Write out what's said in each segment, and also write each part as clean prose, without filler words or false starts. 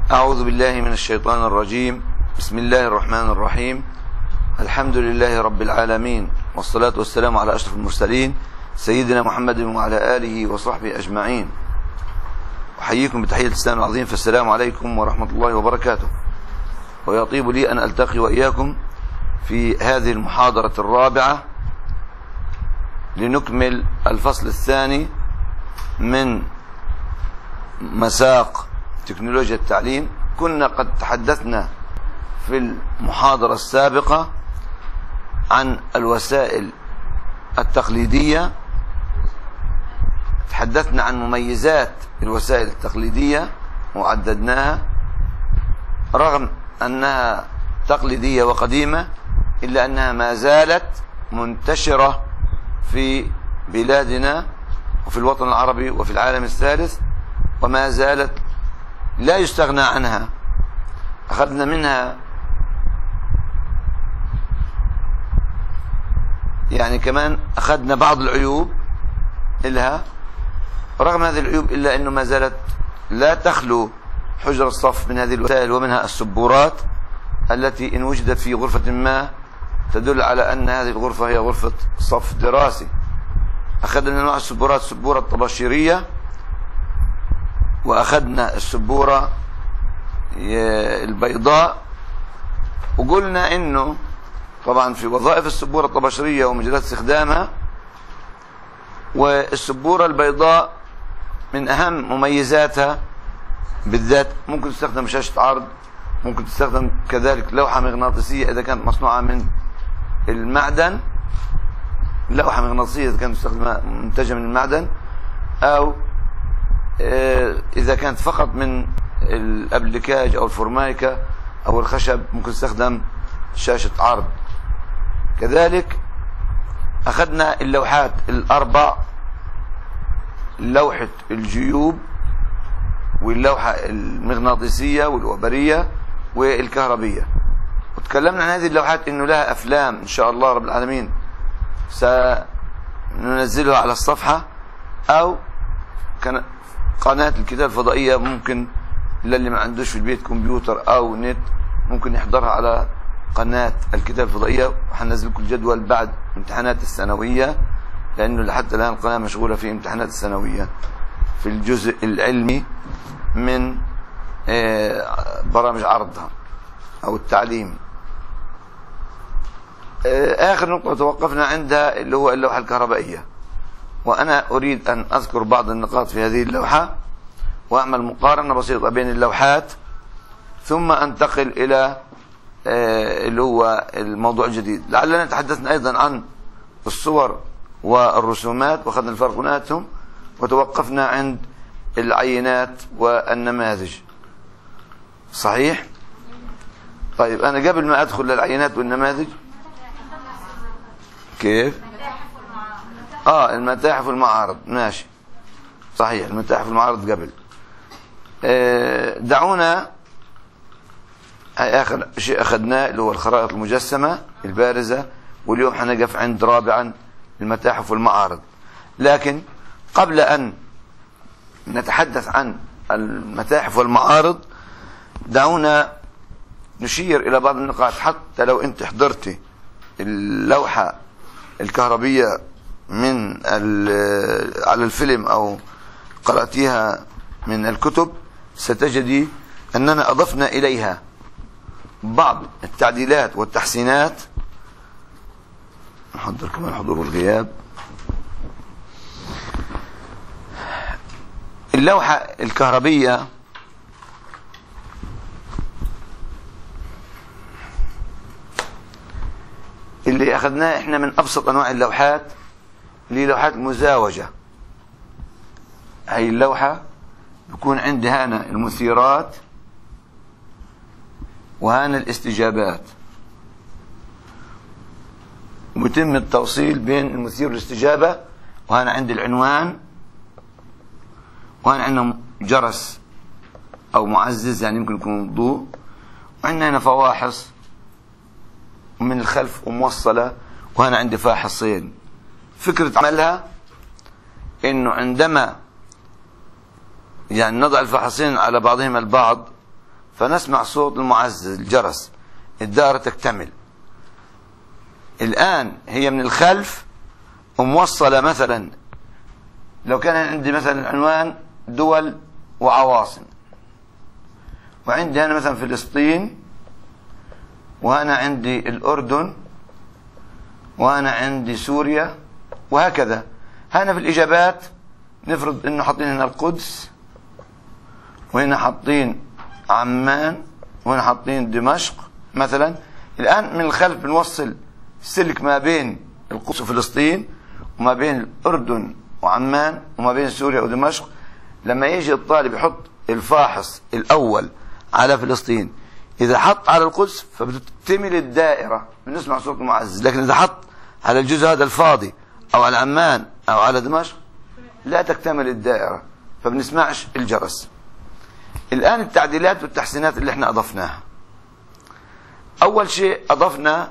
أعوذ بالله من الشيطان الرجيم. بسم الله الرحمن الرحيم. الحمد لله رب العالمين، والصلاة والسلام على أشرف المرسلين سيدنا محمد وعلى آله وصحبه أجمعين. أحييكم بتحية الإسلام العظيم، فالسلام عليكم ورحمة الله وبركاته. ويطيب لي أن ألتقي وإياكم في هذه المحاضرة الرابعة لنكمل الفصل الثاني من مساق تكنولوجيا التعليم. كنا قد تحدثنا في المحاضرة السابقة عن الوسائل التقليدية، تحدثنا عن مميزات الوسائل التقليدية وعددناها، رغم أنها تقليدية وقديمة إلا أنها ما زالت منتشرة في بلادنا وفي الوطن العربي وفي العالم الثالث، وما زالت لا يستغنى عنها. أخذنا منها كمان أخذنا بعض العيوب إلها، رغم هذه العيوب إلا أنه ما زالت لا تخلو حجر الصف من هذه الوسائل، ومنها السبورات التي إن وجدت في غرفة ما تدل على أن هذه الغرفة هي غرفة صف دراسي. أخذنا من أنواع السبورات السبورة الطباشيرية، وأخذنا السبورة البيضاء، وقلنا إنه طبعا في وظائف السبورة الطباشيرية ومجالات استخدامها، والسبورة البيضاء من أهم مميزاتها بالذات ممكن تستخدم شاشة عرض، ممكن تستخدم كذلك لوحة مغناطيسية إذا كانت مصنوعة من المعدن، لوحة مغناطيسية إذا كانت منتجة من المعدن، أو إذا كانت فقط من الأبليكاج أو الفورمايكا أو الخشب ممكن تستخدم شاشة عرض. كذلك أخذنا اللوحات الأربع، لوحة الجيوب واللوحة المغناطيسية والوبرية والكهربية، وتكلمنا عن هذه اللوحات إنه لها أفلام إن شاء الله رب العالمين سننزلها على الصفحة، أو قناة الكتاب الفضائية ممكن للي ما عندوش في البيت كمبيوتر أو نت ممكن يحضرها على قناة الكتاب الفضائية. وحننزل لكم الجدول بعد امتحانات الثانوية، لأنه حتى الآن القناة مشغولة في امتحانات الثانوية في الجزء العلمي من برامج عرضها أو التعليم. آخر نقطة توقفنا عندها اللي هو اللوحة الكهربائية، وأنا أريد أن أذكر بعض النقاط في هذه اللوحة وأعمل مقارنة بسيطة بين اللوحات، ثم أنتقل إلى اللي هو الموضوع الجديد. لعلنا تحدثنا أيضا عن الصور والرسومات وأخذنا الفرق بيناتهم، وتوقفنا عند العينات والنماذج. صحيح؟ طيب أنا قبل ما أدخل للعينات والنماذج كيف؟ المتاحف والمعارض، ماشي صحيح، المتاحف والمعارض قبل. دعونا آخر شيء أخذناه اللي هو الخرائط المجسمة البارزة، واليوم حنقف عند رابعا المتاحف والمعارض. لكن قبل أن نتحدث عن المتاحف والمعارض دعونا نشير إلى بعض النقاط، حتى لو أنت حضرتي اللوحة الكهربية من على الفيلم أو قرأتيها من الكتب ستجدي أننا أضفنا إليها بعض التعديلات والتحسينات. نحضر كمان الحضور والغياب. اللوحة الكهربية اللي أخذناها إحنا من أبسط أنواع اللوحات اللي هي لوحات مزاوجة. هاي اللوحة بيكون عندي هنا المثيرات وهنا الاستجابات، ويتم التوصيل بين المثير والاستجابة، وهنا عندي العنوان، وهنا عندنا جرس أو معزز يعني يمكن يكون ضوء، وعندنا هنا فواحص من الخلف وموصلة، وهنا عندي فاحصين. فكرة عملها إنه عندما نضع الفحصين على بعضهم البعض فنسمع صوت المعزز الجرس، الدائرة تكتمل. الآن هي من الخلف وموصلة، مثلا لو كان عندي مثلا عنوان دول وعواصم، وعندي أنا مثلا فلسطين، وأنا عندي الأردن، وأنا عندي سوريا، وهكذا. هنا في الإجابات نفرض إنه حاطين هنا القدس، وهنا حاطين عمان، وهنا حاطين دمشق مثلا. الآن من الخلف بنوصل سلك ما بين القدس وفلسطين، وما بين الأردن وعمان، وما بين سوريا ودمشق. لما يجي الطالب يحط الفاحص الأول على فلسطين، إذا حط على القدس فبتكتمل الدائرة، بنسمع صوت المعزز. لكن إذا حط على الجزء هذا الفاضي أو على عمان أو على دمشق لا تكتمل الدائرة، فبنسمعش الجرس. الآن التعديلات والتحسينات اللي احنا أضفناها. أول شيء أضفنا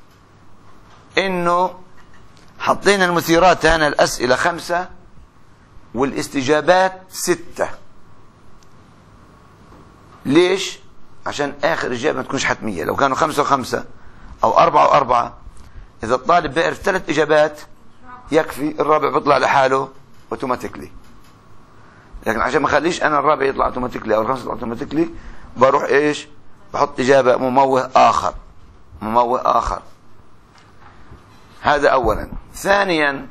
إنه حطينا المثيرات هنا الأسئلة 5 والاستجابات 6. ليش؟ عشان آخر إجابة ما تكونش حتمية. لو كانوا 5 و5 أو 4 و4، إذا الطالب بيعرف 3 إجابات يكفي، الرابع بيطلع لحاله اوتوماتيكلي. لكن عشان ما اخليش انا الرابع يطلع اوتوماتيكلي او الخامس يطلع اوتوماتيكلي، بروح ايش؟ بحط اجابه مموه اخر. هذا اولا. ثانيا،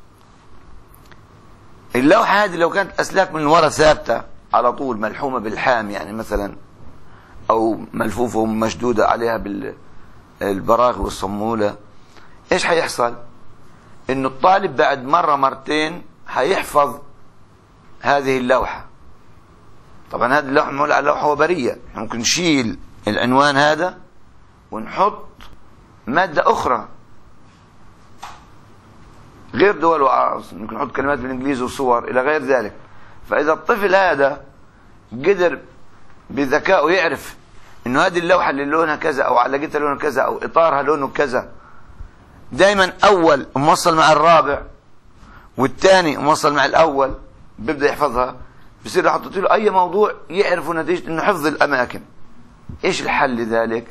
اللوحه هذه لو كانت اسلاك من ورا ثابته على طول ملحومه بالحام يعني مثلا، او ملفوفه ومشدوده عليها بالبراغي والصموله، ايش حيحصل؟ انه الطالب بعد مره مرتين حيحفظ هذه اللوحة. طبعا هذه اللوحة معمولة على لوحة وبرية، ممكن نشيل العنوان هذا ونحط مادة أخرى غير دول وعواصم، ممكن نحط كلمات بالإنجليزي وصور إلى غير ذلك. فإذا الطفل هذا قدر بذكائه يعرف إنه هذه اللوحة اللي لونها كذا، أو علاقتها لونها كذا، أو إطارها لونه كذا، دائما أول موصل مع الرابع والثاني موصل مع الأول، بيبدأ يحفظها. بصير حطيت له أي موضوع يعرفوا نتيجة إنه حفظ الأماكن. إيش الحل لذلك؟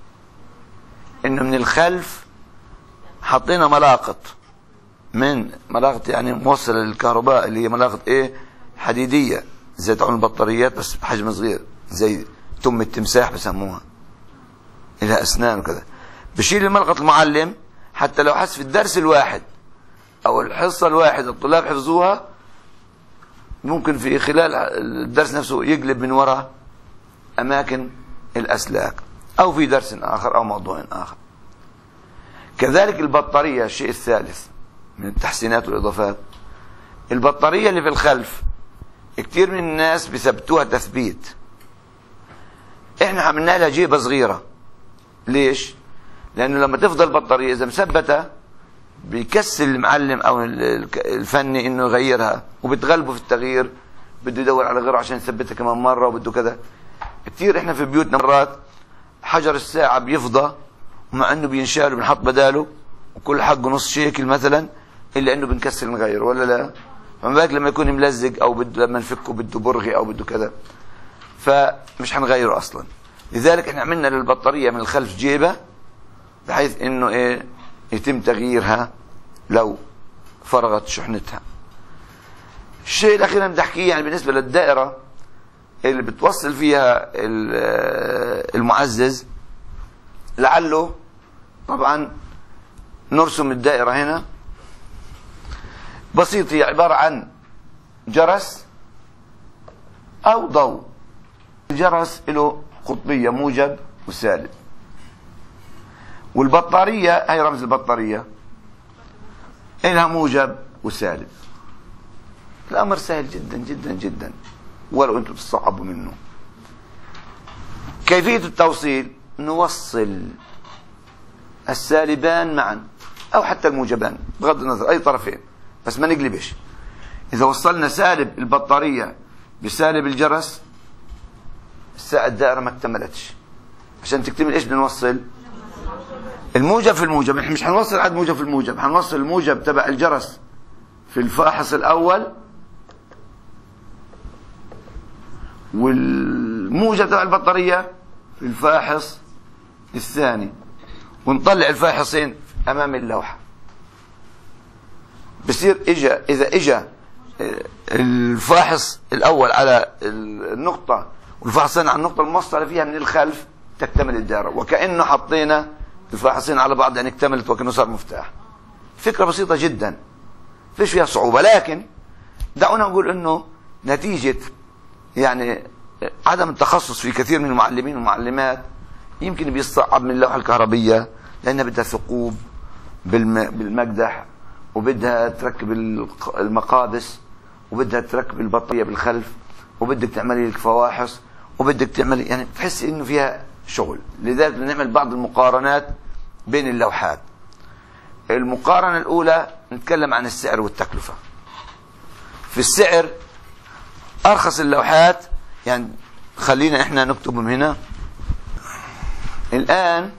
إنه من الخلف حطينا ملاقط، من ملاقط يعني موصلة للكهرباء، اللي هي ملاقط إيه؟ حديدية، زي تعون البطاريات بس بحجم صغير، زي تم التمساح بسموها، لها أسنان وكذا. بشيل الملقط المعلم، حتى لو حس في الدرس الواحد أو الحصة الواحد الطلاب حفظوها، ممكن في خلال الدرس نفسه يقلب من وراء أماكن الأسلاك، أو في درس آخر أو موضوع آخر. كذلك البطارية، الشيء الثالث من التحسينات والإضافات، البطارية اللي في الخلف كتير من الناس بيثبتوها تثبيت. احنا عملنا لها جيبة صغيرة. ليش؟ لأنه لما تفضل البطارية إذا مثبتة بيكسل المعلم أو الفني إنه يغيرها، وبتغلبه في التغيير، بده يدور على غيره عشان يثبتها كمان مرة، وبده كذا. كتير احنا في بيوتنا مرات حجر الساعة بيفضى، ومع انه بينشال وبنحط بداله وكل حقه نص شيكل مثلا، الا انه بنكسل نغيره، ولا لا؟ فما بالك لما يكون ملزق، او بده لما نفكه بده برغي او بده كذا، فمش حنغيره اصلا. لذلك احنا عملنا للبطارية من الخلف جيبة، بحيث انه ايه يتم تغييرها لو فرغت شحنتها. الشيء الاخير اللي بدي احكيه يعني بالنسبة للدائرة اللي بتوصل فيها المعزز، لعله طبعا نرسم الدائرة هنا بسيط. هي عبارة عن جرس أو ضوء. الجرس له قطبية موجب وسالب، والبطارية هي رمز البطارية إلها موجب وسالب. الأمر سهل جدا جدا جدا، ولو أنتم تصعبوا منه. كيفية التوصيل: نوصل السالبان معا أو حتى الموجبان بغض النظر، أي طرفين، بس ما نقلبش. إذا وصلنا سالب البطارية بسالب الجرس، الدائرة ما اكتملتش. عشان تكتمل إيش بنوصل؟ الموجب في الموجب. احنا مش هنوصل عاد موجب في الموجب، هنوصل الموجب تبع الجرس في الفاحص الأول، الموجب تبع البطارية في الفاحص الثاني، ونطلع الفاحصين امام اللوحة. بصير اذا اجا الفاحص الاول على النقطة والفاحصين على النقطة الموصلة فيها من الخلف تكتمل الدائرة، وكأنه حطينا الفاحصين على بعض يعني اكتملت وكأنه صار مفتاح. فكرة بسيطة جدا فيش فيها صعوبة، لكن دعونا نقول انه نتيجة يعني عدم التخصص في كثير من المعلمين والمعلمات يمكن بيصعب من اللوحة الكهربية، لأنها بدها ثقوب بالمقدح، وبدها تركب المقابس، وبدها تركب البطارية بالخلف، وبدك تعملي لك فواحص، وبدك تعملي يعني تحسي انه فيها شغل. لذلك نعمل بعض المقارنات بين اللوحات. المقارنة الأولى نتكلم عن السعر والتكلفة. في السعر أرخص اللوحات، يعني خلينا احنا نكتبهم هنا الآن،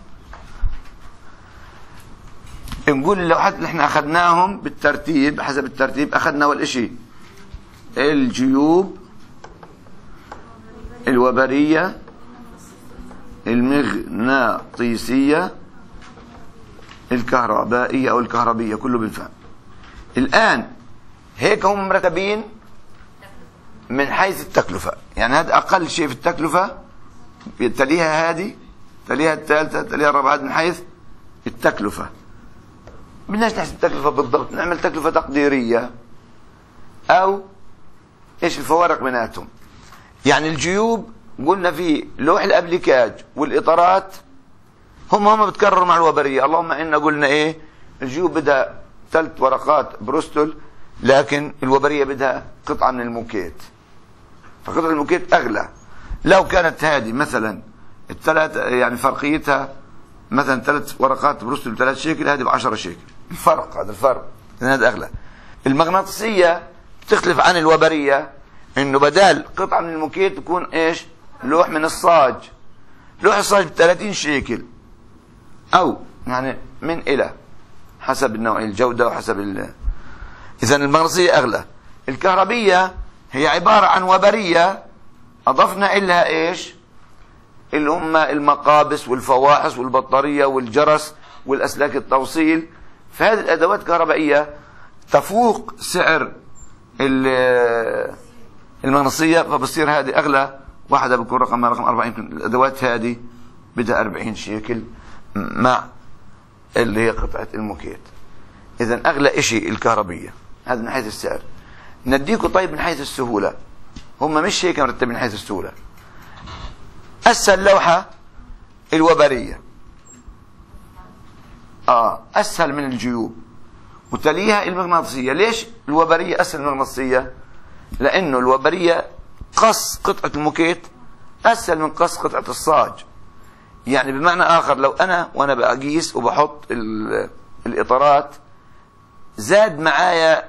نقول اللوحات اللي احنا أخذناهم بالترتيب حسب الترتيب. أخذنا أول شيء الجيوب الوبرية المغناطيسية الكهربائية أو الكهربية، كله بالفهم. الآن هيك هم مرتبين من حيث التكلفة، يعني هذا أقل شيء في التكلفة، تليها هذه، تليها الثالثة، تليها الرابعة، من حيث التكلفة. بدناش نحسب التكلفة بالضبط، نعمل تكلفة تقديرية أو إيش الفوارق بيناتهم. يعني الجيوب قلنا في لوح الأبليكاج والإطارات هم بتكرروا مع الوبرية، اللهم إن قلنا إيه، الجيوب بدها 3 ورقات بروستول، لكن الوبرية بدها قطعة من الموكيت، فقطعة الموكيت أغلى. لو كانت هذه مثلا الثلاثة يعني فرقيتها مثلا 3 ورقات بروستول ب3 شيكل، هذه ب10 شيكل، الفرق هذا الفرق، هذا أغلى. المغناطيسية بتختلف عن الوبرية، إنه بدال قطعة من الموكيت تكون إيش، لوح من الصاج. لوح الصاج ب30 شيكل، أو يعني من إلى حسب النوع الجودة وحسب إذا المغناطيسية أغلى. الكهربية هي عبارة عن وبرية أضفنا إلها إيش، اللي هم المقابس والفواحص والبطارية والجرس والأسلاك التوصيل. فهذه الأدوات الكهربائية تفوق سعر المغناطيسية، فبصير هذه أغلى واحدة، بكون رقم 40. الأدوات هذه بدها 40 شيكل مع اللي هي قطعة الموكيت. إذا أغلى إشي الكهربية، هذا من حيث السعر. نديكم طيب من حيث السهولة، هم مش هيك مرتبين من حيث السهولة. أسهل لوحة الوبرية، أسهل من الجيوب، وتليها المغناطيسية. ليش الوبرية أسهل من المغناطيسية؟ لأنه الوبرية قص قطعة الموكيت أسهل من قص قطعة الصاج. يعني بمعنى آخر، لو أنا وأنا بقيس وبحط الإطارات زاد معايا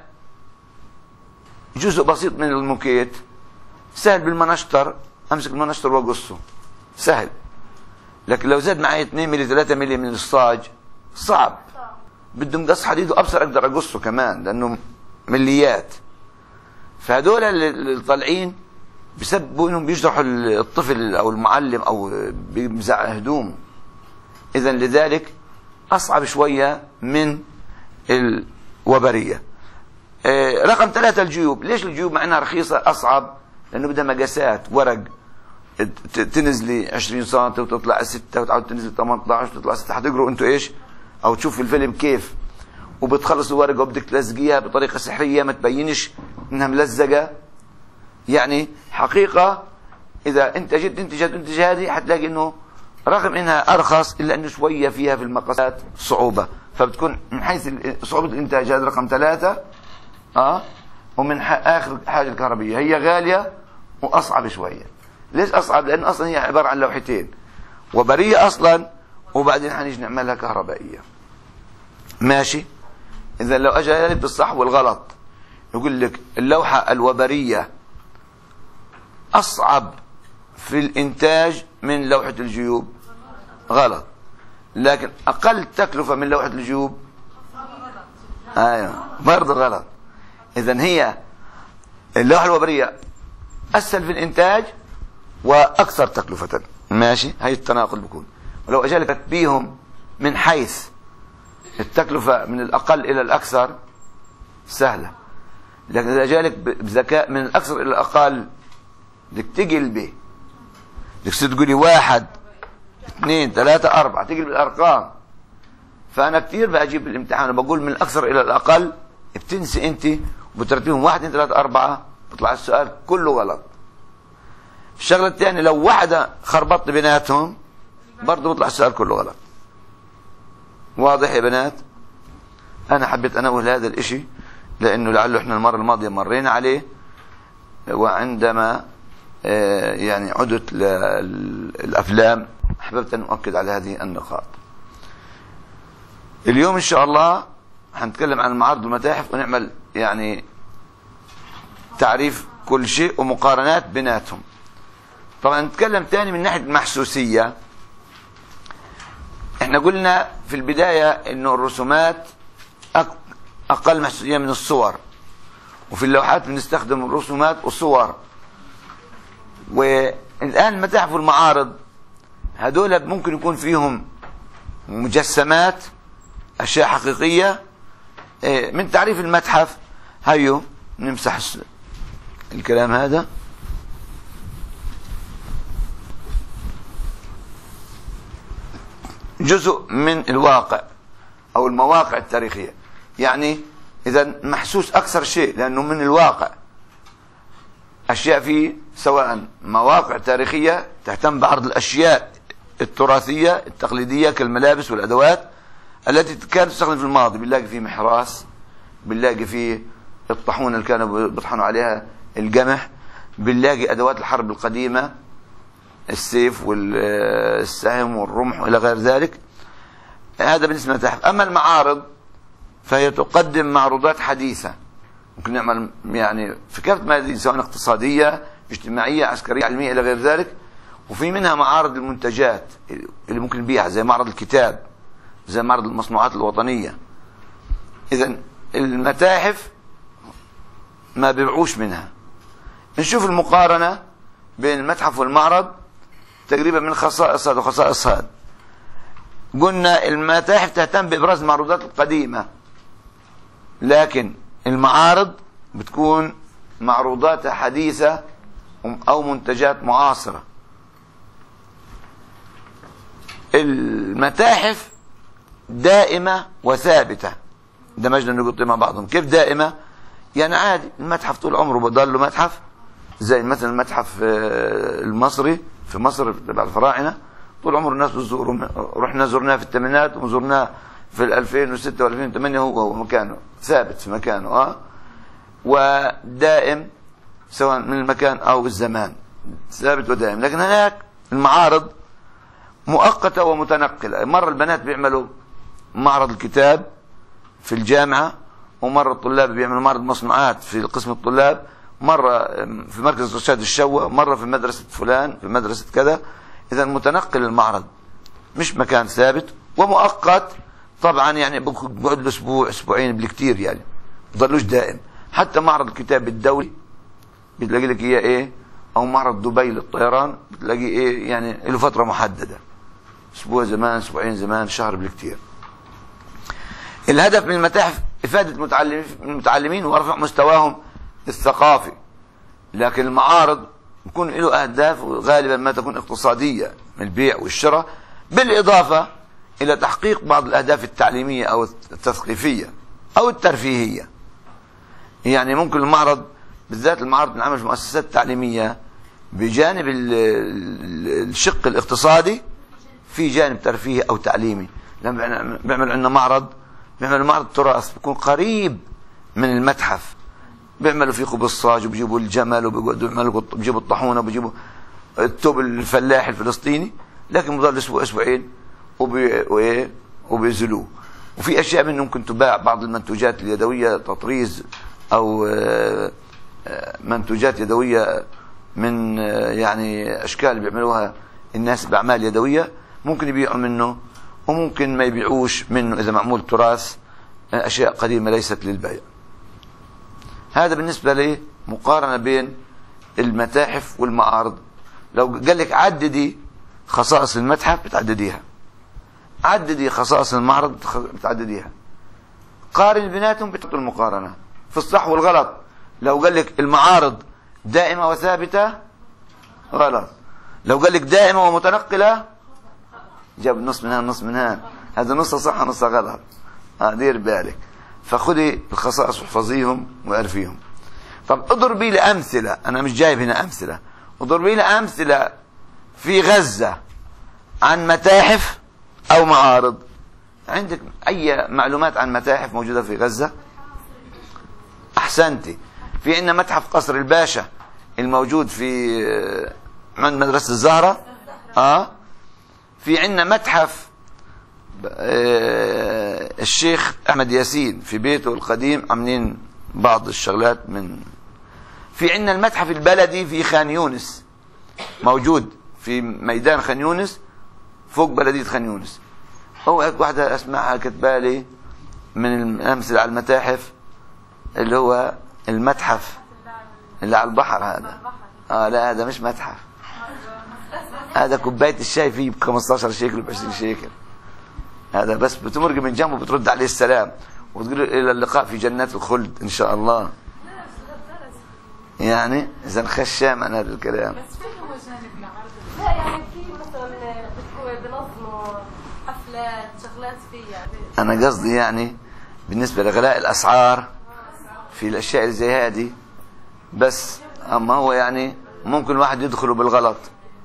جزء بسيط من الموكيت، سهل بالمنشطر أمسك المنشطر وأقصه، سهل. لكن لو زاد معايا 2 ملي 3 ملي من الصاج صعب، بده مقص حديد وأبصر أقدر أقصه كمان لأنه مليات. فهدول اللي طالعين بسببوا انهم بيجرحوا الطفل او المعلم او بيمزع هدومه. اذا لذلك اصعب شوية من الوبرية. رقم 3 الجيوب. ليش الجيوب مع انها رخيصة اصعب؟ لانه بدها مقاسات ورق، تنزلي 20 سم وتطلع 6 وتعود تنزل 18 وتطلع 6. حتقروا انتوا ايش او تشوف الفيلم كيف، وبتخلص الورقة وبدك تلزقيها بطريقة سحرية ما تبينش انها ملزقة. يعني حقيقة إذا انتجت هذه حتلاقي إنه رغم إنها أرخص إلا إنه شوية فيها في المقاسات صعوبة، فبتكون من حيث صعوبة الإنتاج هذا رقم 3. ومن آخر حاجة الكهربية، هي غالية وأصعب شوية. ليش أصعب؟ لأن أصلا هي عبارة عن لوحتين، وبرية أصلا وبعدين حنيجي نعملها كهربائية. ماشي. إذا لو أجى بالصح والغلط يقول لك اللوحة الوبرية أصعب في الإنتاج من لوحة الجيوب، غلط. لكن أقل تكلفة من لوحة الجيوب، برضه غلط. إذن هي اللوحة الوبرية أسهل في الإنتاج وأكثر تكلفة. ماشي، هي التناقض بيكون. ولو أجالك بيهم من حيث التكلفة من الأقل إلى الأكثر سهلة، لكن إذا جالك بذكاء من الأكثر إلى الأقل بدك تقل به، بدك تقولي 1 2 3 4 تقل بالأرقام. فأنا كثير بجيب الامتحان وبقول من الأكثر إلى الأقل، بتنسي أنت وبترتبهم 1 2 3 4 بيطلع السؤال كله غلط. الشغلة الثانية لو واحدة خربطت بيناتهم برضه بيطلع السؤال كله غلط. واضح يا بنات؟ أنا حبيت أنوه هذا الإشي لأنه لعله إحنا المرة الماضية مرينا عليه، وعندما يعني عدت للأفلام أحببت أن أؤكد على هذه النقاط. اليوم إن شاء الله هنتكلم عن المعارض والمتاحف ونعمل يعني تعريف كل شيء ومقارنات بيناتهم. طبعا نتكلم تاني من ناحية المحسوسية. احنا قلنا في البداية انه الرسومات اقل محسوسية من الصور، وفي اللوحات بنستخدم الرسومات والصور. والآن المتاحف والمعارض هدول ممكن يكون فيهم مجسمات، أشياء حقيقية. من تعريف المتحف هيو نمسح الكلام هذا. جزء من الواقع أو المواقع التاريخية، يعني إذا محسوس أكثر شيء لأنه من الواقع. أشياء فيه سواء مواقع تاريخية تهتم بعرض الأشياء التراثية التقليدية كالملابس والأدوات التي كانت تستخدم في الماضي. بنلاقي فيه محراس، بنلاقي فيه الطاحونة اللي كانوا بيطحنوا عليها القمح، بنلاقي أدوات الحرب القديمة، السيف والسهم والرمح إلى غير ذلك. هذا بالنسبة للمتاحف. أما المعارض فهي تقدم معروضات حديثة، ممكن نعمل يعني في كافة ميادين سواء اقتصادية اجتماعية عسكرية علمية إلى غير ذلك. وفي منها معارض المنتجات اللي ممكن نبيعها زي معرض الكتاب، زي معرض المصنوعات الوطنية. إذن المتاحف ما بيبيعوش منها. نشوف المقارنة بين المتحف والمعرض تقريبا من خصائص هذا وخصائص هذا. قلنا المتاحف تهتم بإبراز المعروضات القديمة، لكن المعارض بتكون معروضاتها حديثة أو منتجات معاصرة. المتاحف دائمة وثابتة، دمجنا نقط مع بعضهم. كيف دائمة؟ يعني عادي المتحف طول عمره بضل له متحف، زي مثلا المتحف المصري في مصر تبع الفراعنة طول عمره الناس بتزوروا. رحنا زرناه في الثمانينات وزرناه في 2006 و2008، هو مكانه ثابت في مكانه ودائم سواء من المكان أو الزمان، ثابت ودائم. لكن هناك المعارض مؤقتة ومتنقلة. مرة البنات بيعملوا معرض الكتاب في الجامعة، ومرة الطلاب بيعملوا معرض مصنوعات في قسم الطلاب، مرة في مركز إرشاد الشوة، مرة في مدرسة فلان في مدرسة كذا. إذا متنقل المعرض، مش مكان ثابت ومؤقت. طبعا يعني بقعد له أسبوع أسبوعين بالكثير، يعني ضلوش دائم. حتى معرض الكتاب الدولي بتلاقي لك إياه إيه، أو معرض دبي للطيران بتلاقي إيه، يعني له فترة محددة، أسبوع زمان أسبوعين زمان شهر بالكثير. الهدف من المتاحف إفادة المتعلمين ورفع مستواهم الثقافي، لكن المعارض يكون له أهداف غالبا ما تكون اقتصادية من البيع والشراء، بالإضافة إلى تحقيق بعض الأهداف التعليمية أو التثقيفية أو الترفيهية. يعني ممكن المعرض بالذات المعارض نعمل في مؤسسات تعليمية بجانب الشق الاقتصادي في جانب ترفيهي أو تعليمي. لما بيعمل عندنا معرض، بيعمل معرض تراث بيكون قريب من المتحف، بيعملوا فيه قبصاج وبيجيبوا الجمل وبيجيبوا الطاحونه وبيجيبوا التوب الفلاح الفلسطيني، لكن بضل اسبوع اسبوعين وبيزلوه. وفي اشياء منه ممكن تباع، بعض المنتوجات اليدويه تطريز او منتوجات يدويه من يعني اشكال بيعملوها الناس باعمال يدويه، ممكن يبيعوا منه وممكن ما يبيعوش منه اذا معمول تراث، اشياء قديمه ليست للبيع. هذا بالنسبة لي مقارنة بين المتاحف والمعارض. لو قال لك عددي خصائص المتحف بتعدديها، عددي خصائص المعرض بتعدديها، قارن بيناتهم بتحط المقارنة في الصح والغلط. لو قال لك المعارض دائمة وثابتة غلط، لو قال لك دائمة ومتنقلة جاب نص من هان نص من هان، هذا نص صح نص غلط. دير بالك. فخذي الخصائص واحفظيهم واعرفيهم. طب اضربي لي امثله، انا مش جايب هنا امثله، اضربي لي امثله في غزه عن متاحف او معارض. عندك اي معلومات عن متاحف موجوده في غزه؟ احسنتي. في عندنا متحف قصر الباشا الموجود في عند مدرسه الزهره. في عندنا متحف الشيخ احمد ياسين في بيته القديم، عاملين بعض الشغلات من. في عندنا المتحف البلدي في خان يونس موجود في ميدان خان يونس فوق بلدية خان يونس. هو هيك واحدة اسمعها كتبالي من الامثلة على المتاحف، اللي هو المتحف اللي على البحر هذا. لا هذا مش متحف، هذا كوباية الشاي فيه ب 15 شيكل ب 20 شيكل. هذا بس بتمرق من جنبه بترد عليه السلام وتقول الى اللقاء في جنات الخلد ان شاء الله. يعني اذا خشام عن هذا الكلام. بس فين هو جانب العرض؟ لا يعني في مثلا بنظموا حفلات شغلات فيها. انا قصدي يعني بالنسبه لغلاء الاسعار في الاشياء اللي زي هذه بس. اما هو يعني ممكن واحد يدخله بالغلط.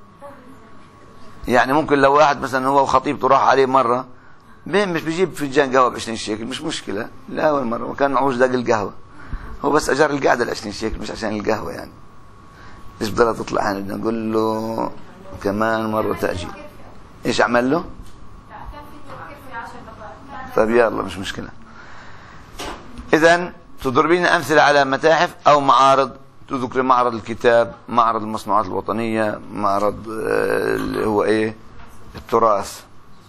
يعني ممكن لو واحد مثلا هو وخطيبته راح عليه مره مش بيجيب فنجان قهوه ب 20 شيكل، مش مشكله، لا اول مره وكان معهوش داق القهوه، هو بس اجار القعده ال 20 شيكل مش عشان القهوه. يعني ليش بدها تطلع؟ بدنا نقول له كمان مره تاجيل. ايش عمل له؟ طيب يلا مش مشكله. اذا تضربين امثله على متاحف او معارض. تذكر معرض الكتاب، معرض المصنوعات الوطنيه، معرض اللي هو ايه التراث.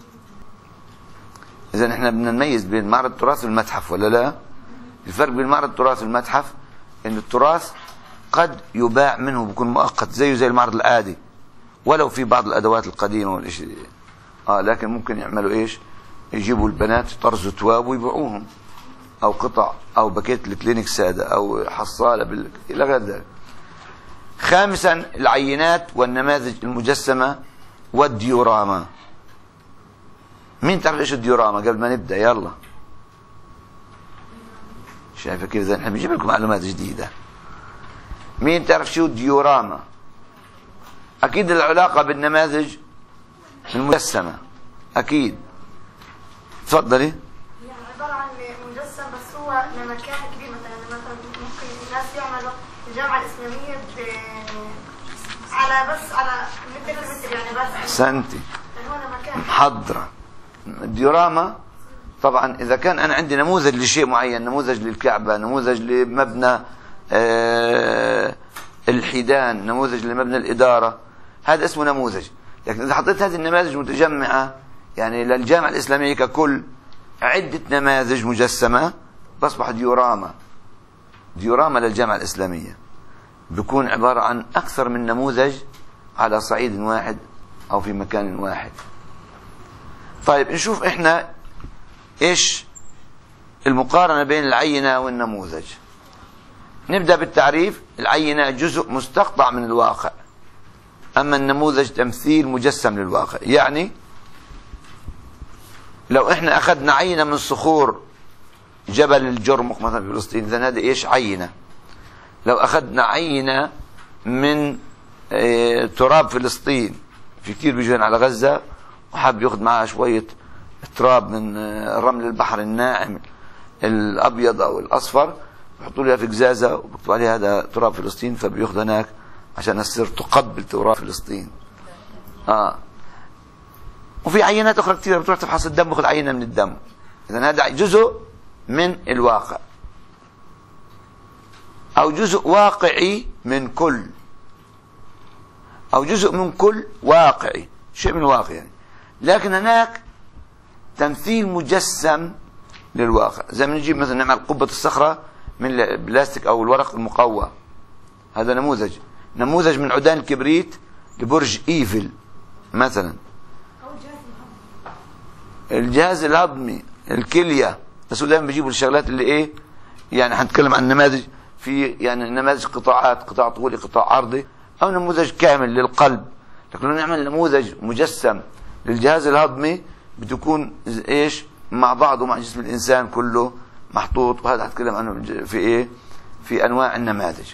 إذا احنا بدنا نميز بين معرض التراث والمتحف ولا لا؟ الفرق بين معرض التراث والمتحف إن التراث قد يباع منه بيكون مؤقت زي المعرض العادي، ولو في بعض الأدوات القديمة والإشي لكن ممكن يعملوا إيش؟ يجيبوا البنات طرز تواب ويبيعوهم، أو قطع أو باكيت الكلينيك سادة أو حصالة إلى غير ذلك. خامسا العينات والنماذج المجسمة والديوراما. مين تعرف ايش الديوراما قبل ما نبدا؟ يلا شايفه كيف؟ زين احنا بنجيب لكم معلومات جديده. مين تعرف شو الديوراما؟ اكيد العلاقه بالنماذج المجسمه اكيد. تفضلي. يعني عباره عن مجسم بس هو لمكان كبير. مثلا ممكن الناس يعملوا الجامعه الاسلاميه على متر يعني بس. احسنتي محضره. الديوراما طبعا اذا كان انا عندي نموذج لشيء معين، نموذج للكعبه، نموذج لمبنى الحيدان، نموذج لمبنى الاداره، هذا اسمه نموذج. لكن اذا حطيت هذه النماذج متجمعه يعني للجامعه الاسلاميه ككل عده نماذج مجسمه تصبح ديوراما. ديوراما للجامعه الاسلاميه بيكون عباره عن اكثر من نموذج على صعيد واحد او في مكان واحد. طيب نشوف احنا ايش المقارنة بين العينة والنموذج. نبدأ بالتعريف. العينة جزء مستقطع من الواقع، اما النموذج تمثيل مجسم للواقع. يعني لو احنا اخذنا عينة من صخور جبل الجرمق مثلا في فلسطين، اذا هذا ايش؟ عينة. لو اخذنا عينة من تراب فلسطين، في كثير بيجون على غزة وحاب ياخذ معها شوية تراب من رمل البحر الناعم الابيض او الاصفر، بحطوا لها في قزازة وبكتبوا عليها هذا تراب فلسطين، فبياخذ هناك عشان تصير تقبل تراب فلسطين. وفي عينات اخرى كثيرة بتروح تفحص الدم باخذ عينة من الدم. اذا هذا جزء من الواقع او جزء واقعي من كل، او جزء من كل واقعي، شيء من الواقع يعني. لكن هناك تمثيل مجسم للواقع، زي ما نجيب مثلا نعمل قبة الصخرة من البلاستيك او الورق المقوى، هذا نموذج من عيدان الكبريت لبرج ايفل مثلا، الجهاز الهضمي، الكليه، بس دايما بيجيبوا الشغلات اللي ايه يعني. هنتكلم عن نماذج، في يعني نماذج قطاعات، قطاع طولي، قطاع عرضي، او نموذج كامل للقلب. لكن لو نعمل نموذج مجسم للجهاز الهضمي بتكون ايش مع بعضه مع جسم الانسان كله محطوط، وهذا هتكلم عنه في ايه في انواع النماذج.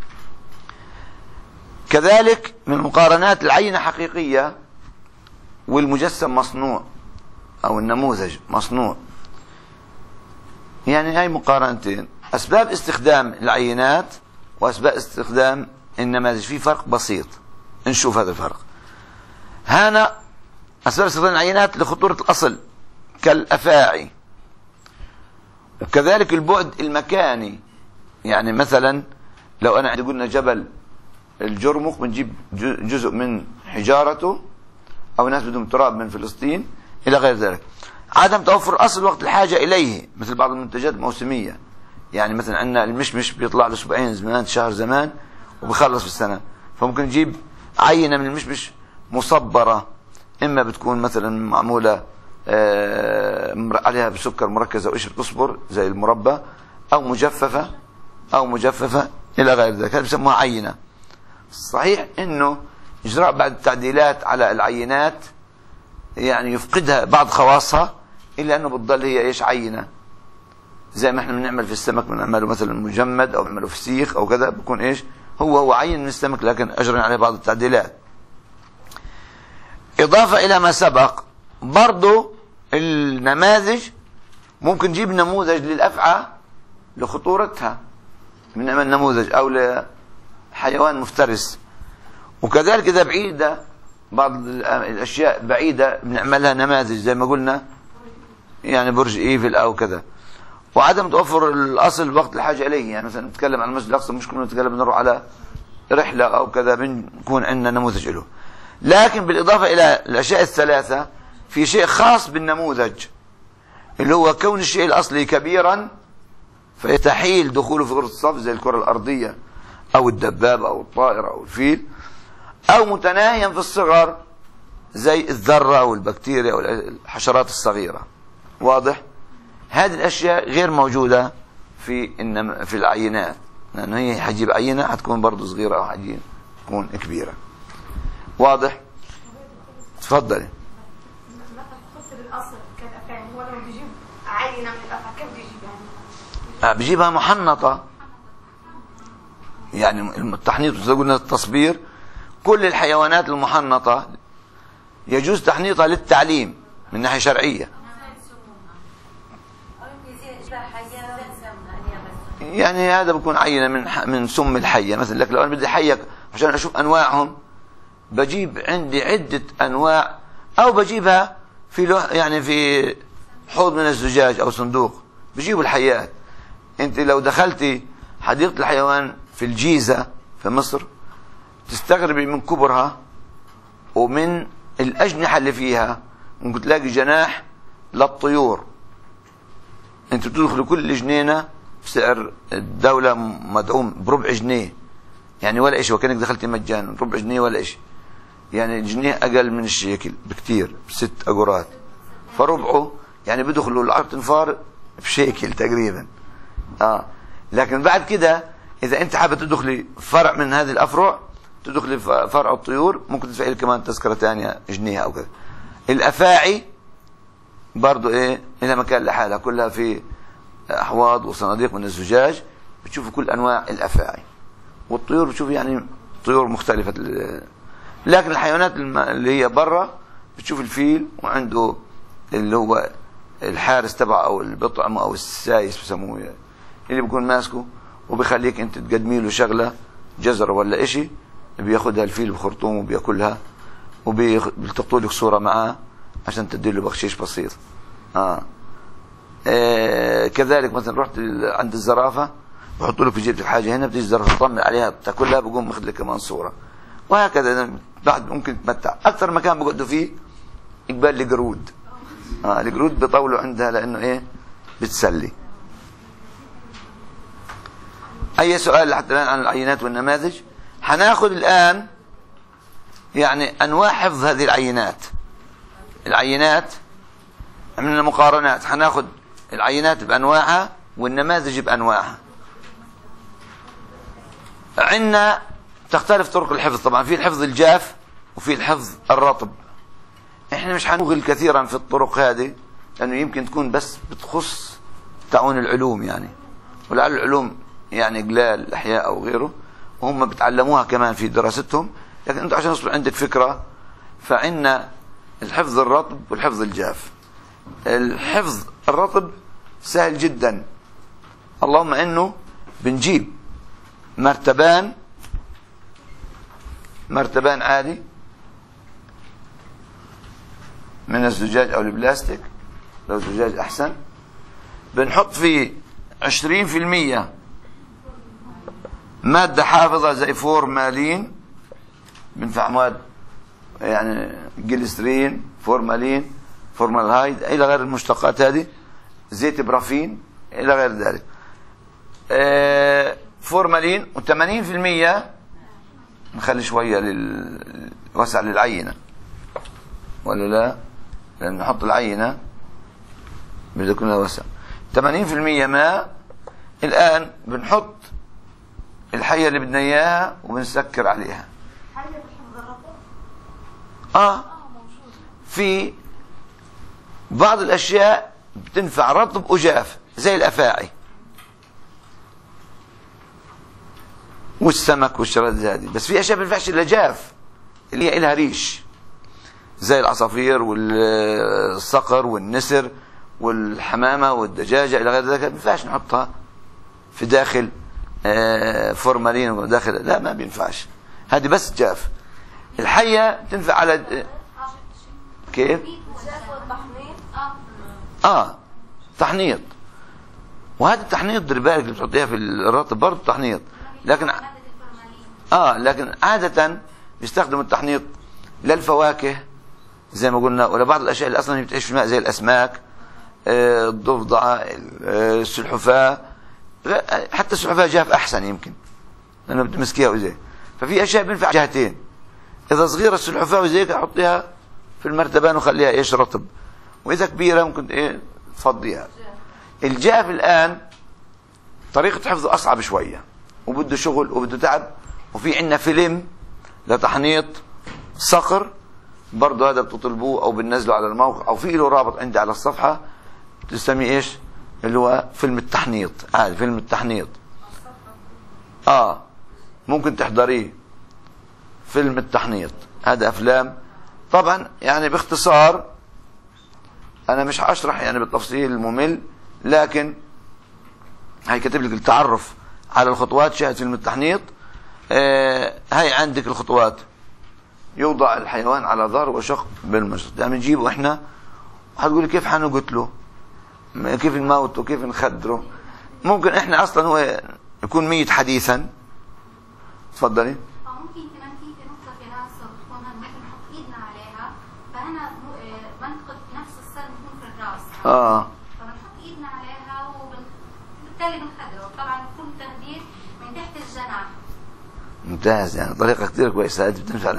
كذلك من مقارنات العينة حقيقية والمجسم مصنوع او النموذج مصنوع. يعني هاي مقارنتين، اسباب استخدام العينات واسباب استخدام النماذج، في فرق بسيط نشوف هذا الفرق. هنا اسباب استخدام العينات لخطورة الاصل كالافاعي، وكذلك البعد المكاني. يعني مثلا لو انا عندي قلنا جبل الجرمق بنجيب جزء من حجارته، او ناس بدهم تراب من فلسطين الى غير ذلك. عدم توفر الاصل وقت الحاجة اليه، مثل بعض المنتجات الموسمية. يعني مثلا عندنا المشمش بيطلع له اسبوعين زمان، شهر زمان، وبخلص في السنة. فممكن نجيب عينة من المشمش مصبرة، اما بتكون مثلا معمولة عليها بسكر مركز او شيء بتصبر زي المربى، او مجففة الى غير ذلك. هذا بسموها عينة. صحيح انه اجراء بعض التعديلات على العينات يعني يفقدها بعض خواصها، الا انه بتضل هي ايش عينة. زي ما احنا بنعمل في السمك، بنعمله مثلا مجمد او بنعمله فسيخ او كذا، بكون ايش هو عين من السمك، لكن اجرى عليه بعض التعديلات. اضافة الى ما سبق، برضو النماذج ممكن نجيب نموذج للافعى لخطورتها، بنعمل نموذج، او لحيوان مفترس. وكذلك اذا بعيدة بعض الاشياء بعيدة بنعملها نماذج زي ما قلنا، يعني برج ايفل او كذا. وعدم توفر الاصل وقت الحاجة اليه، يعني مثلا نتكلم عن المسجد الاقصى، مش كنا نتكلم نروح على رحلة او كذا، بنكون عندنا نموذج له. لكن بالاضافة الى الاشياء الثلاثة، في شيء خاص بالنموذج، اللي هو كون الشيء الاصلي كبيرا فيستحيل دخوله في غرفة الصف، زي الكرة الارضية او الدبابة او الطائرة او الفيل، او متناهيا في الصغر زي الذرة او البكتيريا او الحشرات الصغيرة. واضح؟ هذه الاشياء غير موجودة في العينات، لانه هي حجيب عينة حتكون برضو صغيرة او حجيب تكون كبيرة. واضح؟ تفضلي. الاصل كالافعى، هو لما بيجيب عينة من الافعى كيف بيجيب يعني؟ بيجيبها محنطة، يعني التحنيط زي قلنا التصبير. كل الحيوانات المحنطة يجوز تحنيطها للتعليم من ناحية شرعية. يعني هذا بيكون عينة من سم الحية مثلا. لكن لو انا بدي حية عشان اشوف انواعهم، بجيب عندي عدة انواع، او بجيبها في يعني في حوض من الزجاج او صندوق، بجيبوا الحيات. انت لو دخلتي حديقة الحيوان في الجيزة في مصر تستغربي من كبرها ومن الأجنحة اللي فيها. ممكن تلاقي جناح للطيور، انت بتدخل كل جنينة بسعر الدولة مدعوم بربع جنيه، يعني ولا شيء، وكانك دخلتي مجانا، ربع جنيه ولا شيء. يعني جنيه أقل من الشيكل بكتير، ب6 أقورات، فربعه يعني بدخلوا العرض تنفار بشيكل تقريبا. لكن بعد كده إذا أنت حابة تدخلي فرع من هذه الأفرع، تدخلي فرع الطيور، ممكن تدفعي كمان تذكرة ثانية جنيه أو كذا. الأفاعي برضو إيه لها مكان لحالها، كلها في أحواض وصناديق من الزجاج، بتشوفوا كل أنواع الأفاعي. والطيور بتشوف يعني طيور مختلفة. لكن الحيوانات اللي هي برا بتشوف الفيل وعنده اللي هو الحارس تبعه او البطعم او السايس بسموه، اللي بيكون ماسكه وبيخليك انت تقدمي له شغله جزره ولا اشي، بياخدها الفيل بخرطومه وبياكلها، وبيلتقطوا لك صوره معاه عشان تدي له بخشيش بسيط. كذلك مثلا رحت عند الزرافه، بحطوا لك في جيبك الحاجه هنا، بتيجي الزرافه تطمن عليها بتاكلها، بقوم ماخذ لك كمان صوره. وهكذا بعد ممكن تتمتع. اكثر مكان بقعدوا فيه قبال القرود. القرود بيطولوا عندها لانه ايه بتسلي. اي سؤال لحتى الان عن العينات والنماذج؟ هناخذ الان يعني أنواع حفظ هذه العينات من المقارنات، هناخد العينات بأنواعها والنماذج بأنواعها. عندنا تختلف طرق الحفظ طبعا، في الحفظ الجاف وفي الحفظ الرطب. احنا مش هنغل كثيرا في الطرق هذه لأنه يمكن تكون بس بتخص تعاون العلوم يعني، ولعل العلوم يعني قلال الأحياء أو غيره وهم بتعلموها كمان في دراستهم، لكن أنت عشان يصبح عندك فكرة فعنا الحفظ الرطب والحفظ الجاف. الحفظ الرطب سهل جدا، اللهم انه بنجيب مرتبان عادي من الزجاج او البلاستيك، لو زجاج احسن، بنحط فيه 20% مادة حافظة زي فورمالين، بنفع مواد يعني جليسرين، فورمالين، فورمالهايد الى غير المشتقات هذه، زيت برافين الى غير ذلك. فورمالين، و80% نخلي شويه وسع للعينه ولا لا، لان نحط العينه بده يكون لها وسع. 80% ماء. الان بنحط الحيه اللي بدنا اياها وبنسكر عليها. حيه بالحفظ الرطب؟ في بعض الاشياء بتنفع رطب وجاف زي الافاعي والسمك والشرد هذه، بس في اشياء ما بتنفعش الا جاف اللي هي لها ريش زي العصافير والصقر والنسر والحمامه والدجاجه الى غير ذلك، ما بينفعش نحطها في داخل فورمالين وداخل، لا ما بينفعش، هذه بس جاف. الحيه بتنفع على كيف؟ تحنيط، وهذا التحنيط دير بالك اللي بتحطيها في الرطب برضه تحنيط، لكن لكن عادة بيستخدموا التحنيط للفواكه زي ما قلنا، ولا بعض الاشياء اللي اصلا بتعيش في الماء زي الاسماك، الضفدعة، السلحفاة، حتى السلحفاة جاف احسن يمكن لانه بتمسكيها وزي. ففي اشياء بينفع جهتين، اذا صغيرة السلحفاة وزيك احطيها في المرتبان وخليها ايش رطب، واذا كبيرة ممكن تفضيها. الجاف الان طريقة حفظه اصعب شوية وبده شغل وبده تعب، وفي عندنا فيلم لتحنيط صقر برضه، هذا بتطلبوه او بننزله على الموقع او في له رابط عندي على الصفحة تسميه ايش اللي هو فيلم التحنيط. فيلم التحنيط ممكن تحضريه، فيلم التحنيط. هذا افلام طبعا يعني باختصار، انا مش هشرح يعني بالتفصيل الممل، لكن هي كاتب لك التعرف على الخطوات. شاهد فيلم التحنيط. هاي عندك الخطوات: يوضع الحيوان على ظهره وشق بالمشط. يعني بنجيبه احنا، هتقولي كيف حنقتله، كيف نموته، كيف نخدره. ممكن احنا اصلا هو يكون ميت حديثا. تفضلي. ممكن كمان في نقطة في راسه بتكون ممكن نحط ايدنا عليها، فهنا منطقة نفس السن بتكون في الراس. فبنحط ايدنا عليها وبالتالي بنخدره. طبعا بكون تخدير من تحت الجناح. ممتاز، يعني طريقة كثير كويسة، هذه بتنفع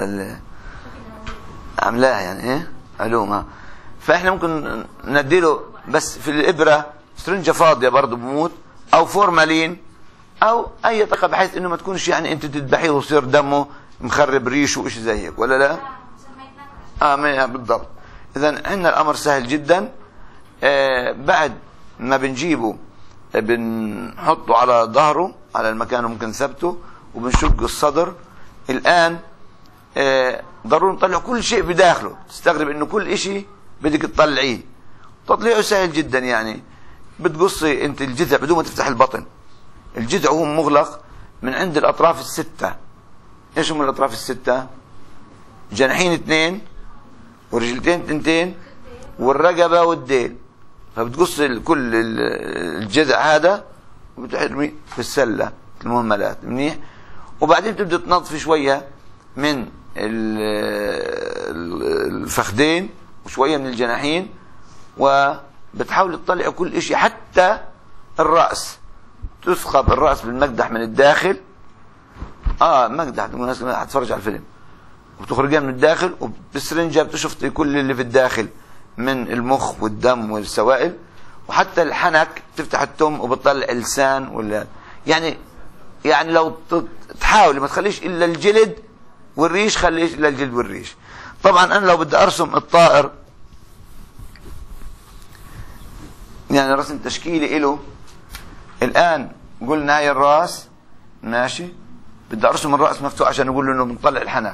عملاها يعني علومها. فاحنا ممكن نديله بس في الإبرة سرنجة فاضية برضه بموت، او فورمالين او اي طريقة بحيث انه ما تكونش يعني انت تذبحيه ويصير دمه مخرب ريشه وشيء زي هيك، ولا لا؟ بالضبط. اذا عندنا الامر سهل جدا. بعد ما بنجيبه بنحطه على ظهره على المكان ممكن ثبته، وبنشق الصدر. الان ضروري نطلع كل شيء بداخله. تستغرب انه كل شيء بدك تطلعيه. تطليعه سهل جدا، يعني بتقصي انت الجذع بدون ما تفتح البطن. الجذع هو مغلق من عند الاطراف الستة. ايش هم الاطراف الستة؟ جناحين 2 ورجلتين 2 والرقبة والديل. فبتقص كل الجذع هذا وبترمي في السلة المهملات منيح. وبعدين بتبدأ تنظف شوية من الفخذين وشوية من الجناحين، وبتحاول تطلع كل شيء حتى الرأس. تثقب الرأس بالمقدح من الداخل. مقدح، الناس هتفرج على الفيلم. وبتخرجيها من الداخل، وبالسرنجة بتشفطي كل اللي في الداخل من المخ والدم والسوائل، وحتى الحنك تفتح التم وبتطلع اللسان ولا يعني لو تحاولي ما تخليش الا الجلد والريش، خليش الا الجلد والريش. طبعا انا لو بدي ارسم الطائر يعني رسم تشكيلي له، الان قلنا هاي الراس ماشي، بدي ارسم الراس مفتوح عشان نقول له انه بنطلع الحنك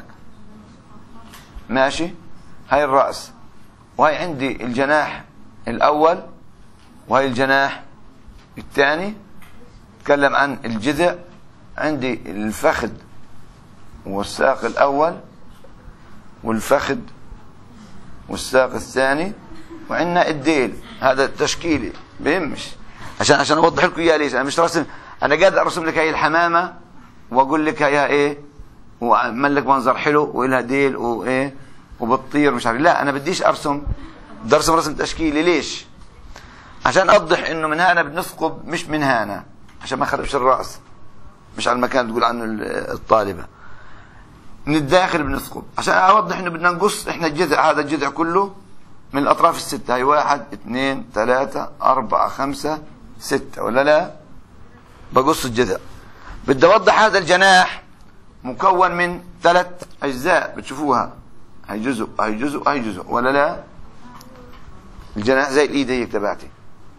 ماشي. هاي الراس، وهي عندي الجناح الاول، وهي الجناح الثاني. اتكلم عن الجذع، عندي الفخذ والساق الاول والفخذ والساق الثاني، وعندنا الديل. هذا تشكيلي بهمش عشان اوضح لكم اياه. ليش انا مش رسم، انا قادر ارسم لك هاي الحمامه واقول لك هيها ايه، واعمل لك منظر حلو والها ديل وايه وبتطير مش عارف. لا، انا بديش ارسم، بدي ارسم رسم تشكيلي. ليش؟ عشان اوضح انه من هنا بنثقب مش من هنا، عشان ما اخربش الراس، مش على المكان تقول عنه الطالبه. من الداخل بنثقب عشان اوضح انه بدنا نقص احنا الجذع، هذا الجذع كله من الاطراف السته. هي 1 2 3 4 5 6 ولا لا؟ بقص الجذع. بدي اوضح هذا الجناح مكون من 3 اجزاء بتشوفوها، هي جزء هي جزء هي جزء ولا لا؟ الجناح زي الايد هيك تبعتي.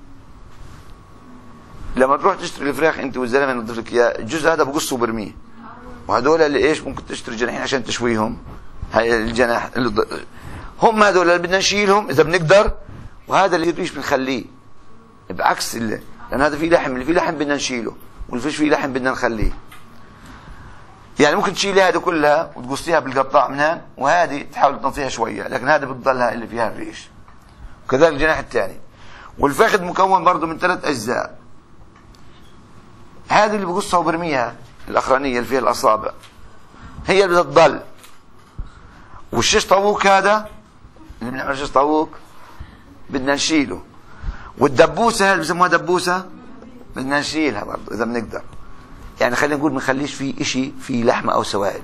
لما تروح تشتري الفراخ انت والزلمه ينظف لك اياه، الجزء هذا بقصه وبرميه، وهذول اللي ايش ممكن تشتري جناحين عشان تشويهم. هاي الجناح هم هذول اللي بدنا نشيلهم اذا بنقدر، وهذا اللي الريش بنخليه بعكس لان هذا فيه لحم، اللي فيه لحم بدنا نشيله، واللي فيش فيه لحم بدنا نخليه. يعني ممكن تشيلي هذه كلها وتقصيها بالقطاع من هان، وهذه تحاول تنطيها شويه، لكن هذه بتضلها اللي فيها الريش. وكذلك الجناح الثاني. والفخذ مكون برضه من 3 اجزاء، هذه اللي بقصها وبرميها، الاخرانيه اللي فيها الاصابع هي اللي بدها تضل. والشيش طاووق هذا اللي بنعمل شيش طاووق بدنا نشيله. والدبوسه هذه بسموها دبوسه بدنا نشيلها برضه اذا بنقدر. يعني خلينا نقول ما نخليش فيه شيء فيه لحمه او سوائل.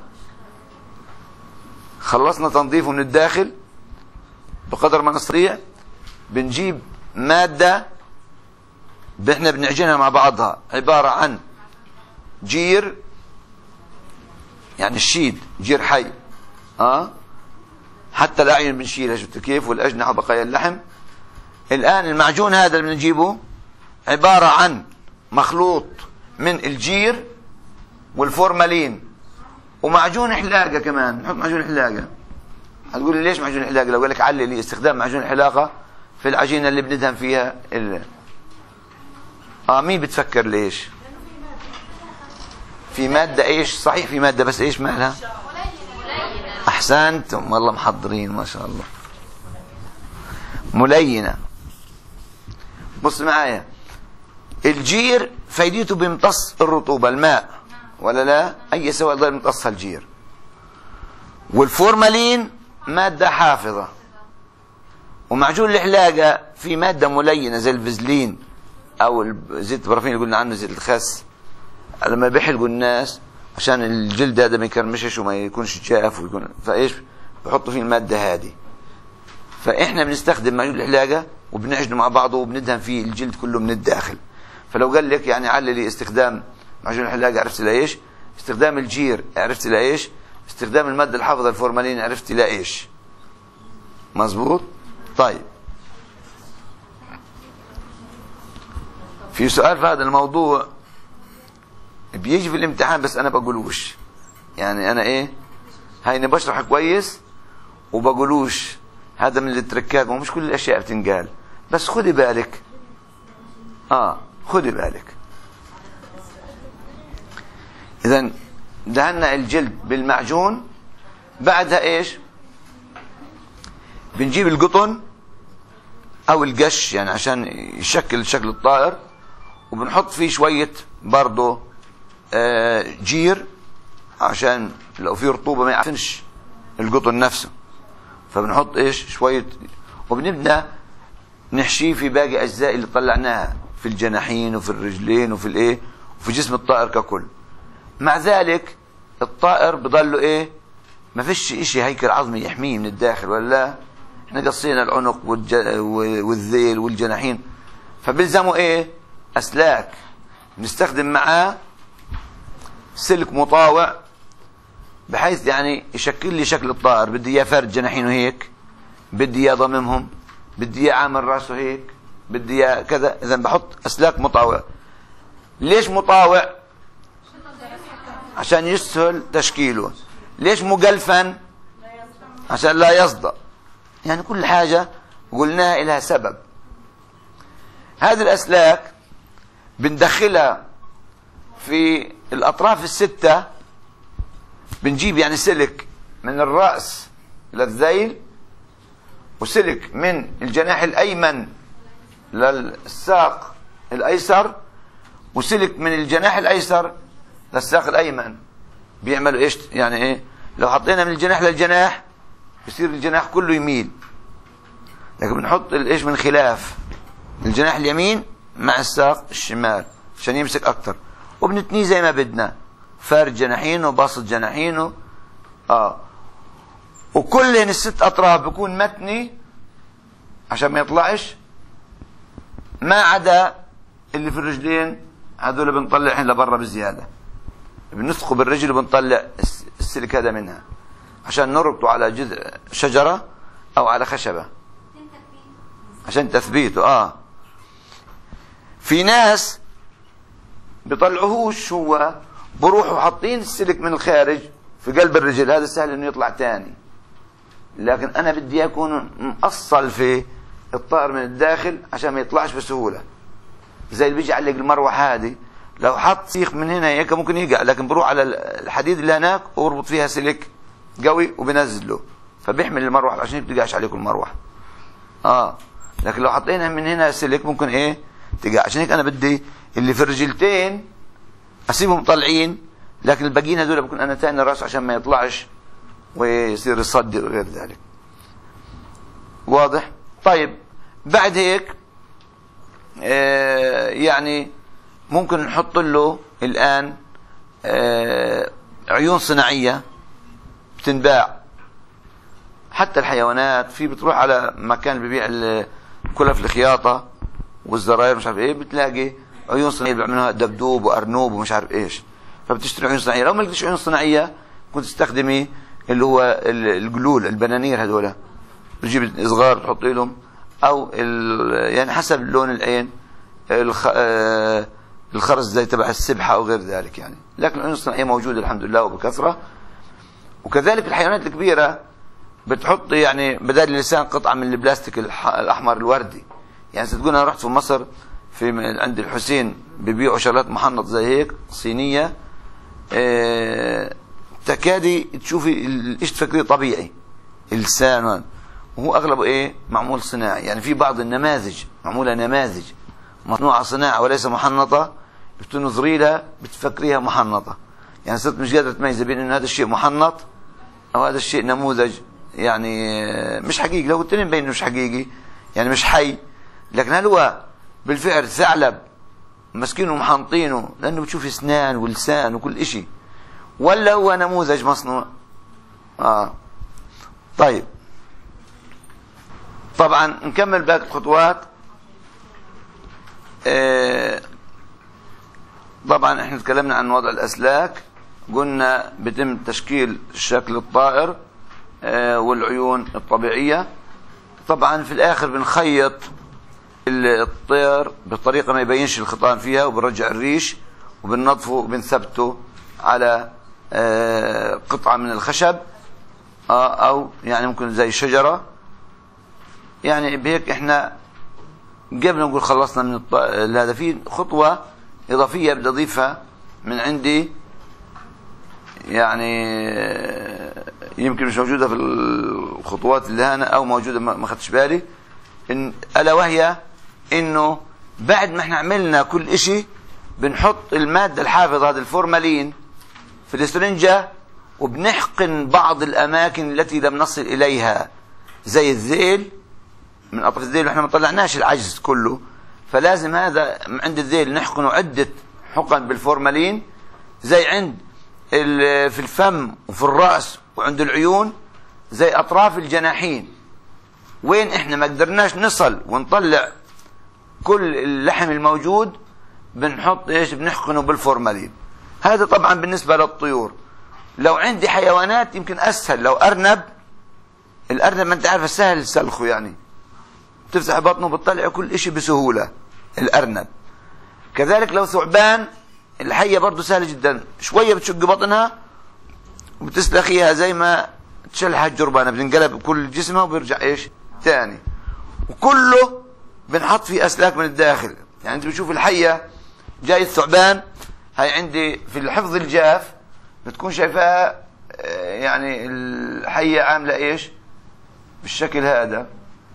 خلصنا تنظيفه من الداخل بقدر ما نستطيع، بنجيب ماده احنا بنعجنها مع بعضها، عباره عن جير، يعني الشيد جير حي، حتى الاعين بنشيلها، شفتوا كيف، والاجنحه وبقايا اللحم. الان المعجون هذا اللي بنجيبه عباره عن مخلوط من الجير والفورمالين ومعجون حلاقه كمان. نحط معجون حلاقه. هتقول لي ليش معجون حلاقه؟ لو قال لك علل لي استخدام معجون الحلاقه في العجينه اللي بندهن فيها مين بتفكر ليش؟ في ماده ايش؟ صحيح في ماده، بس ايش مالها؟ احسنتم، والله محضرين ما شاء الله. ملينه. بص معايا، الجير فايدته بيمتص الرطوبه، الماء ولا لا؟ اي سوائل ضل يمتصها الجير. والفورمالين ماده حافظه. ومعجون الحلاقه في ماده ملينه زي الفازلين او زيت البرافين اللي قلنا عنه، زيت الخس، لما بيحلقوا الناس عشان الجلد هذا ما يكرمشش وما يكونش جاف ويكون، فايش بحطوا فيه الماده هذه. فاحنا بنستخدم معجون الحلاقه وبنعجنه مع بعضه وبندهن فيه الجلد كله من الداخل. فلو قال لك يعني عللي استخدام معجون الحلاقه، عرفت لايش؟ استخدام الجير، عرفت لايش؟ استخدام الماده الحافظه الفورمالين، عرفت لايش؟ مظبوط؟ طيب، في سؤال في هذا الموضوع بيجي في الامتحان بس انا بقولوش، يعني انا هيني بشرح كويس وبقولوش، هذا من التركات، ومش كل الاشياء بتنقال، بس خدي بالك. خدي بالك. اذا دهنا الجلد بالمعجون، بعدها ايش؟ بنجيب القطن او القش يعني عشان يشكل شكل الطائر، وبنحط فيه شوية برضه جير عشان لو فيه رطوبة ما يعفنش القطن نفسه. فبنحط ايش؟ شوية، وبنبدأ نحشيه في باقي اجزاء اللي طلعناها في الجناحين وفي الرجلين وفي وفي جسم الطائر ككل. مع ذلك الطائر بضله ما فيش اشي هيكل عظمي يحميه من الداخل ولا لا. احنا قصينا العنق والذيل والجناحين، فبيلزموا ايه؟ اسلاك بنستخدم معاه سلك مطاوع بحيث يعني يشكل لي شكل الطائر. بدي اياه فارد جناحينه هيك، بدي اياه ضممهم، بدي اياه عامل راسه هيك، بدي اياه كذا. اذا بحط اسلاك مطاوع. ليش مطاوع؟ عشان يسهل تشكيله. ليش مجلفا؟ عشان لا يصدأ. يعني كل حاجة قلناها لها سبب. هذه الأسلاك بندخلها في الأطراف الستة. بنجيب يعني سلك من الرأس للذيل، وسلك من الجناح الأيمن للساق الأيسر، وسلك من الجناح الأيسر للساق الأيمن. بيعملوا إيش يعني إيه؟ لو حطينا من الجناح للجناح بصير الجناح كله يميل، لكن بنحط الإيش من خلاف الجناح اليمين مع الساق الشمال عشان يمسك أكتر، وبنتنيه زي ما بدنا، فارد جناحينه وباسط جناحينه. وكلهن الست أطراف بيكون متني عشان ما يطلعش، ما عدا اللي في الرجلين، هذول بنطلعهم لبرا بزيادة. بنثقوا بالرجل وبنطلع السلك هذا منها عشان نربطه على جذع شجرة أو على خشبة عشان تثبيته. في ناس بيطلعوهوش، هو بروحوا حاطين السلك من الخارج في قلب الرجل، هذا سهل انه يطلع تاني. لكن انا بدي يكون مقصل في الطائر من الداخل عشان ما يطلعش بسهولة. زي اللي بيجي يعلق المروحة هذه، لو حط سيخ من هنا هيك ممكن يقع، لكن بروح على الحديد اللي هناك واربط فيها سلك قوي وبنزله، فبيحمل المروحة عشان ما تقعش عليكم المروحة. لكن لو حطينا من هنا سلك ممكن ايه تقع. عشان هيك انا بدي اللي في الرجلتين اسيبهم طالعين، لكن الباقيين هذول بكون انا تاني الراس عشان ما يطلعش ويصير يصدي وغير ذلك. واضح؟ طيب بعد هيك يعني ممكن نحط له الان عيون صناعية بتنباع. حتى الحيوانات في بتروح على مكان ببيع كلف الخياطة والزراير مش عارف ايه، بتلاقي عيون صناعية بيعملوها دبدوب وارنوب ومش عارف ايش، فبتشتري عيون صناعية. لو ما لقيتش عيون صناعية كنت تستخدمي اللي هو الجلول البنانير هذولا، بتجيب صغار تحطي لهم، او يعني حسب لون العين الخرز زي تبع السبحة او غير ذلك يعني. لكن العيون الصناعية موجودة الحمد لله وبكثرة. وكذلك الحيوانات الكبيرة بتحط يعني بدل اللسان قطعة من البلاستيك الأحمر الوردي. يعني ستقول أنا رحت في مصر في عند الحسين بيبيعوا شغلات محنط زي هيك صينية، تكادي تشوفي ايش تفكريه طبيعي اللسان، وهو أغلبه ايه معمول صناعي. يعني في بعض النماذج معمولة نماذج مصنوعة صناعة وليس محنطة، بتنظري لها بتفكريها محنطة. يعني صرت مش قادرة تميز بين انه هذا الشيء محنط او هذا الشيء نموذج يعني مش حقيقي. لو قلت لي مبين مش حقيقي يعني مش حي، لكن هل هو بالفعل ثعلب مسكينه محنطينه لانه بتشوف اسنان ولسان وكل اشي، ولا هو نموذج مصنوع؟ طيب طبعا نكمل باقي الخطوات. طبعا احنا تكلمنا عن وضع الاسلاك، قلنا بيتم تشكيل شكل الطائر والعيون الطبيعية. طبعا في الاخر بنخيط الطير بطريقة ما يبينش الخطان فيها، وبنرجع الريش وبننظفه وبنثبته على قطعة من الخشب او يعني ممكن زي شجرة. يعني بهيك احنا قبل نقول خلصنا من هذا. في خطوة اضافية بدي اضيفها من عندي، يعني يمكن مش موجودة في الخطوات اللي هنا او موجودة ما خدتش بالي، الا وهي انه بعد ما احنا عملنا كل اشي بنحط المادة الحافظة هذا الفورمالين في الاسرنجة، وبنحقن بعض الاماكن التي لم نصل اليها زي الذيل. من اطراف الذيل احنا ما طلعناش العجز كله، فلازم هذا عند الذيل نحقنه عدة حقن بالفورمالين، زي عند في الفم وفي الرأس وعند العيون زي أطراف الجناحين، وين إحنا ما قدرناش نصل ونطلع كل اللحم الموجود بنحط إيش؟ بنحقنه بالفورمالين. هذا طبعا بالنسبة للطيور. لو عندي حيوانات يمكن أسهل. لو أرنب، الأرنب ما أنت عارف سهل سلخه، يعني تفتح بطنه بتطلع كل إشي بسهولة الأرنب. كذلك لو ثعبان، الحية برضو سهل جدا، شوية بتشق بطنها وبتسلخيها زي ما تشلح الجربانة، بتنقلب كل جسمها وبيرجع إيش تاني، وكله بنحط فيه أسلاك من الداخل. يعني أنت بتشوف الحية جاي الثعبان، هاي عندي في الحفظ الجاف بتكون شايفاها، يعني الحية عاملة إيش بالشكل هذا.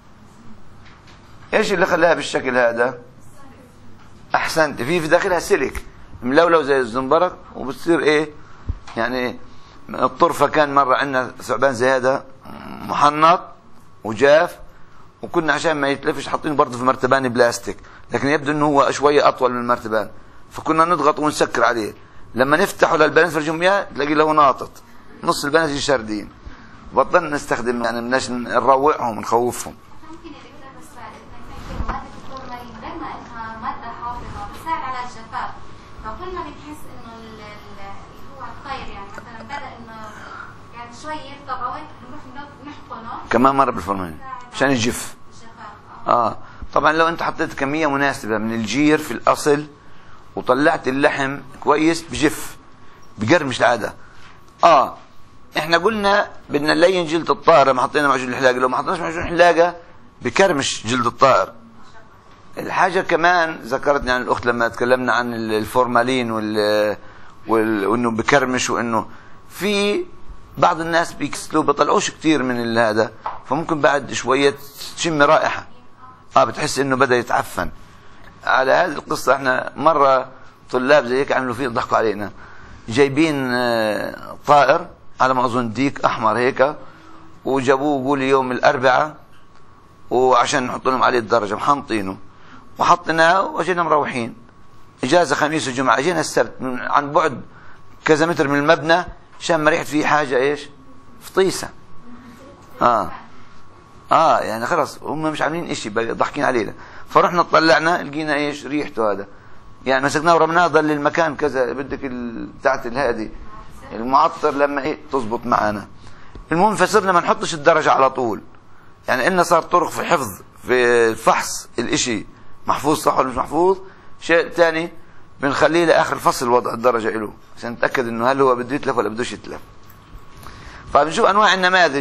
إيش اللي خلاها بالشكل هذا؟ أحسنت، في داخلها سلك ملولو زي الزنبرك، وبتصير إيه يعني الطرفة. كان مرة عندنا ثعبان زي هذا محنط وجاف، وكنا عشان ما يتلفش حاطينه برضه في مرتبان بلاستيك، لكن يبدو انه هو شويه اطول من المرتبان، فكنا نضغط ونسكر عليه. لما نفتحه للبنات فرجهم اياه تلاقي له ناطط، نص البنات شاردين. بطلنا نستخدم، يعني بدناش نروعهم ونخوفهم. ممكن يا دكتور بس مادة الفورمالين رغم انها مادة حافظة بتساعد على الجفاف، فكل ما بنحس انه اللي هو الطير يعني مثلا بدأ انه يعني شوي يرطب او هيك بنروح نحقنه كمان مرة بالفورمالين عشان يجف. طبعا لو انت حطيت كمية مناسبة من الجير في الاصل وطلعت اللحم كويس بجف بقرمش العادة. احنا قلنا بدنا نلين جلد الطائر لما حطينا معجون الحلاقة، لو ما حطيناش معجون الحلاقة بكرمش جلد الطائر. الحاجة كمان ذكرتني عن الاخت لما تكلمنا عن الفورمالين وانه بكرمش، وانه في بعض الناس بيكسلوا بيطلعوش كتير من هذا، فممكن بعد شوية تشم رائحة بتحس انه بدأ يتعفن. على هذه القصة احنا مرة طلاب زي هيك عملوا فيه ضحكوا علينا، جايبين طائر على ما اظن ديك احمر هيك، وجابوه قولي يوم الاربعاء وعشان نحط لهم عليه الدرجة محنطينه، وحطيناه واجينا مروحين اجازة خميس وجمعة. اجينا السبت من عن بعد كذا متر من المبنى شام ريحة فيه حاجة ايش فطيسة. يعني خلاص هم مش عاملين اشي ضحكين علينا، فرحنا طلعنا لقينا ايش ريحته هذا، يعني مسكناه ورمناه ضل المكان كذا بدك بتاعت الهادي المعطر لما ايه تزبط معنا. المهم فصرنا ما نحطش الدرجة على طول، يعني إلنا صار طرق في حفظ في الفحص الاشي محفوظ صح ولا مش محفوظ. شيء ثاني بنخليه لاخر الفصل وضع الدرجة له عشان نتأكد انه هل هو بده يتلف ولا بدوش يتلف. فبنشوف انواع النماذج.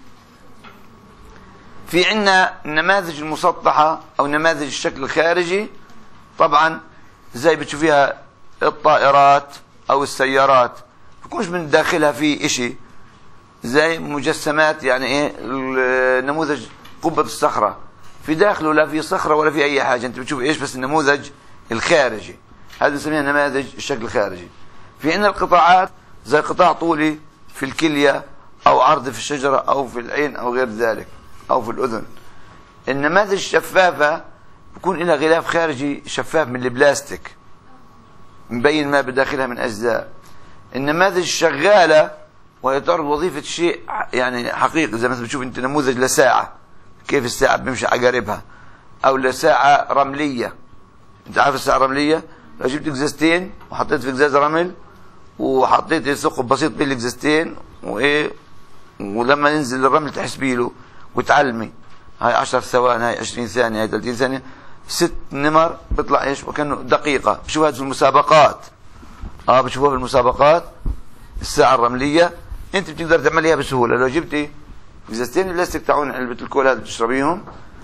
في عندنا النماذج المسطحة او نماذج الشكل الخارجي، طبعا زي بتشوفيها الطائرات او السيارات بكونش من داخلها في اشي زي مجسمات، يعني ايه نموذج قبة الصخرة في داخله لا في صخرة ولا في اي حاجة، انت بتشوف ايش بس النموذج الخارجي، هذا نسميها نماذج الشكل الخارجي. في عندنا القطاعات زي قطاع طولي في الكلية او عرض في الشجرة او في العين او غير ذلك او في الاذن. النماذج الشفافة بكون لها غلاف خارجي شفاف من البلاستيك مبين ما بداخلها من اجزاء. النماذج الشغالة وهي تعرض وظيفة شيء يعني حقيقي، زي مثلا بتشوف انت نموذج لساعة كيف الساعة بيمشي عقاربها، او لساعة رملية. انت عارف الساعة الرملية لو جبت قزازتين وحطيت في قزاز رمل وحطيت ثقب بسيط بين القزازتين وايه، ولما ينزل الرمل تحسبيله وتعلمي هاي 10 ثواني هاي 20 ثانية هاي 30 ثانية 6 نمر بيطلع ايش وكانه دقيقة. بشوفها في المسابقات، بتشوفوها في المسابقات الساعة الرملية انت بتقدر تعمليها بسهولة. لو جبتي قزازتين البلاستيك تاعون علبة الكول هذا بتشربيهم،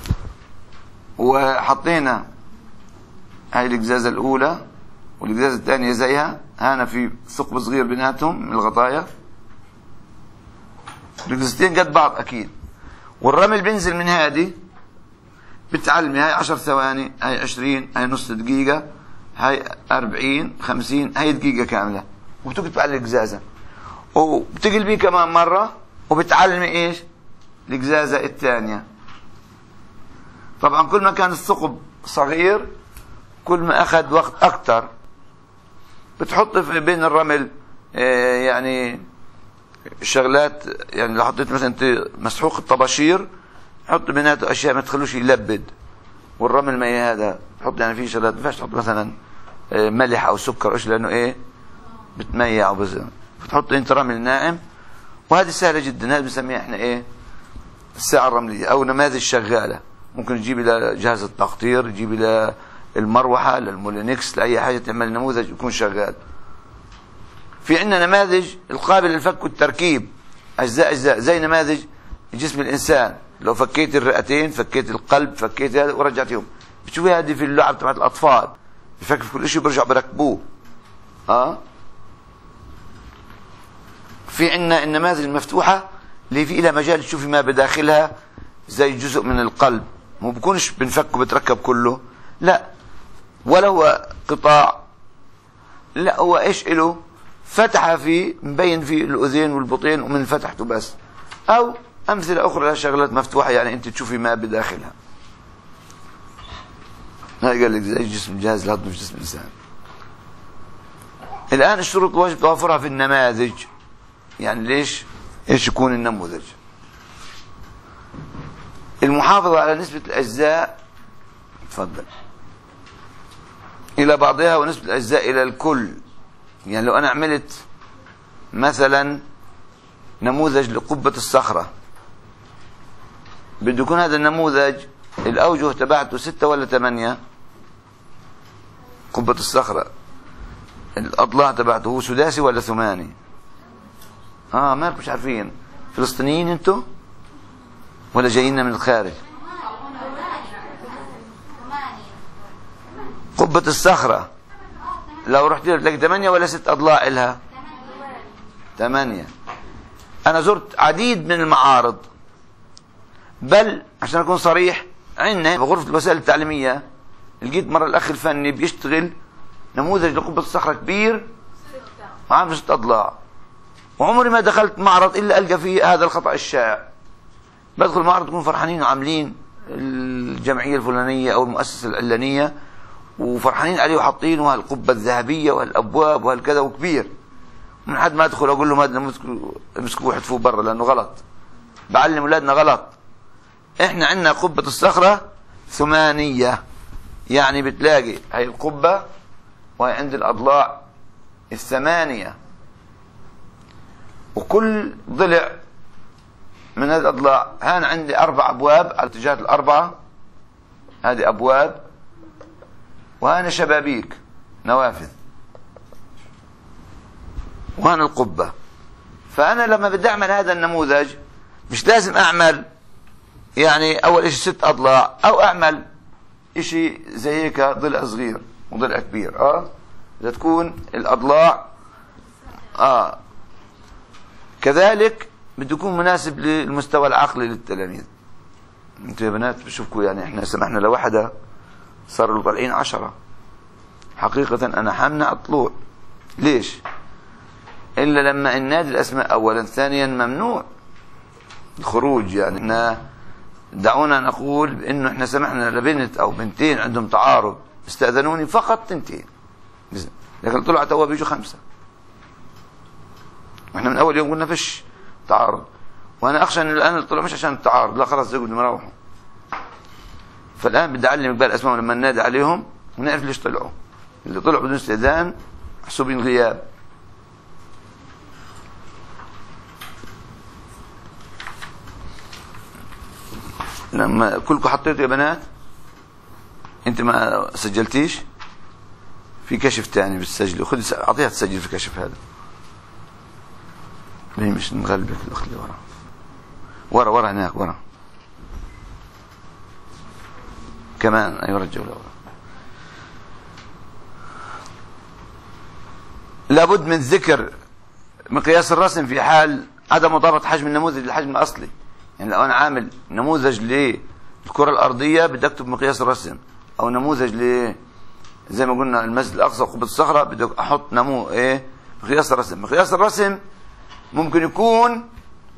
وحطينا هاي القزازة الأولى والقزازة الثانية زيها، هنا في ثقب صغير بيناتهم من الغطايا، القزازتين قد بعض أكيد، والرمل بينزل من هذه بتعلمي هاي 10 ثواني هاي 20 هاي نص دقيقة هاي 40 50 هاي دقيقة كاملة، وبتكتب على القزازة وبتقلبيه كمان مرة وبتعلمي ايش القزازة الثانية. طبعا كل ما كان الثقب صغير كل ما اخذ وقت اكتر. بتحط بين الرمل يعني شغلات، يعني لو حطيت مثلا انت مسحوق الطباشير حط بيناته اشياء ما تخلوش يلبد، والرمل المية هذا حط يعني في شغلات ما ينفعش تحط مثلا ملح او سكر او شيء، لانه ايه بتميع او بزن، فتحط انت رمل ناعم. وهذه سهله جدا، هذه بنسميها احنا ايه الساعه الرمليه او نماذج شغاله. ممكن تجيب الى جهاز التقطير، تجيب الى المروحه، للمولينكس، لاي حاجه تعمل نموذج يكون شغال. في عندنا نماذج القابل للفك والتركيب اجزاء اجزاء، زي نماذج جسم الانسان، لو فكيت الرئتين، فكيت القلب، فكيت هذا ورجعتهم، بتشوفي هذه في اللعب تبعت الاطفال، بفك في كل شيء بيرجعوا بركبوه. في عندنا النماذج المفتوحه اللي في لها مجال تشوفي ما بداخلها، زي جزء من القلب، مو بكونش بنفك وبتركب كله، لا، ولا هو قطاع، لا هو ايش له فتحه في مبين في الاذين والبطين ومن فتحته بس، او امثله اخرى لها شغلات مفتوحه يعني انت تشوفي ما بداخلها. هاي قال لك زي جسم جهاز الهضم في جسم الانسان. الان الشروط واجب توافرها في النماذج، يعني ليش ايش يكون النموذج؟ المحافظه على نسبه الاجزاء، تفضل، الى بعضها ونسبه الاجزاء الى الكل. يعني لو انا عملت مثلا نموذج لقبة الصخرة، بده يكون هذا النموذج الاوجه تبعته 6 ولا 8؟ قبة الصخرة الاضلاع تبعته هو سداسي ولا ثماني؟ ما مش عارفين. فلسطينيين انتوا ولا جايين من الخارج؟ قبة الصخرة لو رحت تلاقي 8 ولا 6 اضلاع لها؟ 8. انا زرت عديد من المعارض، بل عشان اكون صريح عندنا بغرفة الوسائل التعليمية لقيت مرة الاخ الفني بيشتغل نموذج لقبة الصخرة كبير وعامل 6 اضلاع، وعمري ما دخلت معرض الا القى فيه هذا الخطأ الشائع. بدخل المعرض يكونوا فرحانين وعاملين الجمعية الفلانية او المؤسسة العلانية وفرحانين عليه وحاطين وهالقبة الذهبية وهالابواب وهالكذا وكبير، من حد ما ادخل اقول لهم هذا امسكوه وحذفوه برا لانه غلط. بعلم اولادنا غلط. احنا عندنا قبة الصخرة 8، يعني بتلاقي هي القبة وهي عند الاضلاع 8، وكل ضلع من هذه الاضلاع هان عندي 4 ابواب على الاتجاهات ال4، هذه ابواب، وهنا شبابيك نوافذ، وهنا القبة. فأنا لما بدي أعمل هذا النموذج مش لازم أعمل يعني أول إشي 6 أضلاع، أو أعمل إشي زي هيك ضلع صغير وضلع كبير. إذا تكون الأضلاع كذلك بده يكون مناسب للمستوى العقلي للتلاميذ. انتوا يا بنات بشوفكم يعني احنا سمحنا لوحدة صاروا طالعين 10. حقيقة أنا حامنع الطلوع. ليش؟ إلا لما النادي الأسماء أولا، ثانيا ممنوع الخروج. يعني دعونا نقول بأنه احنا سمحنا لبنت أو بنتين عندهم تعارض استأذنوني فقط 2، لكن طلعوا توا بيجوا 5. واحنا من أول يوم قلنا فيش تعارض، وأنا أخشى أن الآن طلعوا مش عشان التعارض، لا خلاص بدهم يروحوا. فالآن بدي أعلم قبال أسمائهم لما ننادي عليهم ونعرف ليش طلعوا. اللي طلعوا بدون استئذان محسوبين غياب. لما كلكم حطيتوا يا بنات، انت ما سجلتيش في كشف تاني بتسجلي، خذي اعطيها تسجل في الكشف هذا. ليه مش نغلبك الاخت اللي ورا هناك ورا كمان. ايوه رجعوا لورا. لابد من ذكر مقياس الرسم في حال عدم مطابقة حجم النموذج للحجم الأصلي. يعني لو أنا عامل نموذج للكرة الأرضية بدي أكتب مقياس الرسم، أو نموذج زي ما قلنا المسجد الأقصى وقبة الصخرة بدي أحط مقياس الرسم. مقياس الرسم ممكن يكون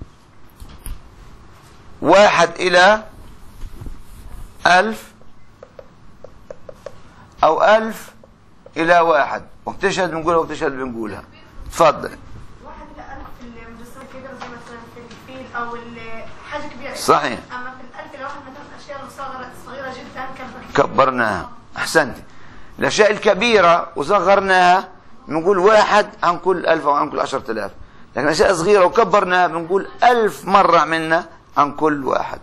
1:1000 أو 1000 إلى 1. وقت تشهد بنقولها وقت تشهد بنقولها. تفضل. كبيرة. صحيح. أما في الألف الواحد مثلا الأشياء صغيرة جدا كبرناها. أحسنتي. الأشياء الكبيرة وصغرناها بنقول 1 عن كل 1000 أو عن كل 10,000، لكن أشياء صغيرة وكبرناها بنقول 1000 مرة منا عن كل واحد.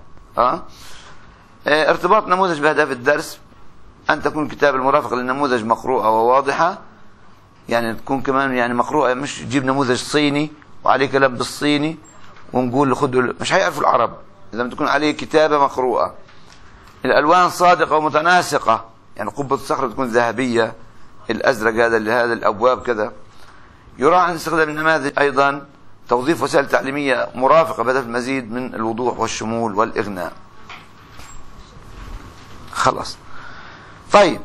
ارتباط نموذج بأهداف الدرس أن تكون كتاب المرافق للنموذج مقروءة وواضحة، يعني تكون كمان يعني مقروءة، مش تجيب نموذج صيني وعليه كلام بالصيني ونقول خذوا، مش هيعرفوا العرب. لازم تكون عليه كتابة مقروءة. الألوان صادقة ومتناسقة، يعني قبة الصخرة تكون ذهبية، الأزرق هذا لهذا الأبواب كذا. يراعى عند استخدام النماذج أيضا توظيف وسائل تعليمية مرافقة بهدف المزيد من الوضوح والشمول والإغناء. خلاص. طيب،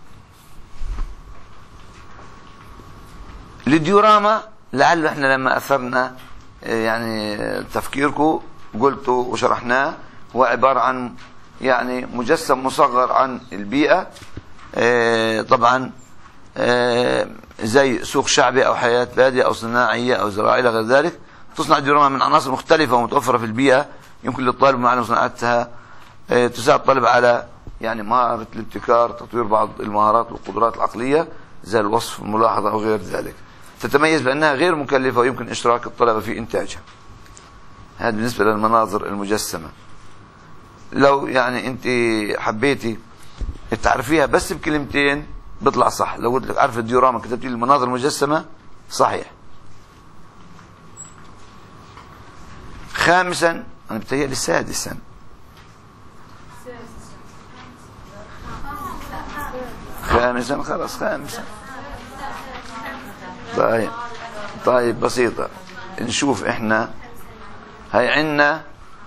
الديوراما لعل احنا لما أثرنا يعني تفكيركم قلتوا وشرحناه، هو عبارة عن يعني مجسم مصغر عن البيئة، طبعا زي سوق شعبي أو حياة بادية أو صناعية أو زراعية إلى غير ذلك. تصنع الديوراما من عناصر مختلفة ومتوفرة في البيئة، يمكن للطالب معلم صناعتها، تساعد الطالب على يعني مهارة الابتكار، تطوير بعض المهارات والقدرات العقلية زي الوصف والملاحظة أو غير ذلك. تتميز بأنها غير مكلفة ويمكن إشراك الطلبة في إنتاجها. هذا بالنسبة للمناظر المجسمة. لو يعني أنت حبيتي تعرفيها بس بكلمتين بيطلع صح. لو قلت لك عارف الديوراما كتبتي لي المناظر المجسمة صحيح. خامسا، أنا بتهيألي سادسا، خامسا خلاص خامسا. طيب بسيطة. نشوف احنا هاي عنا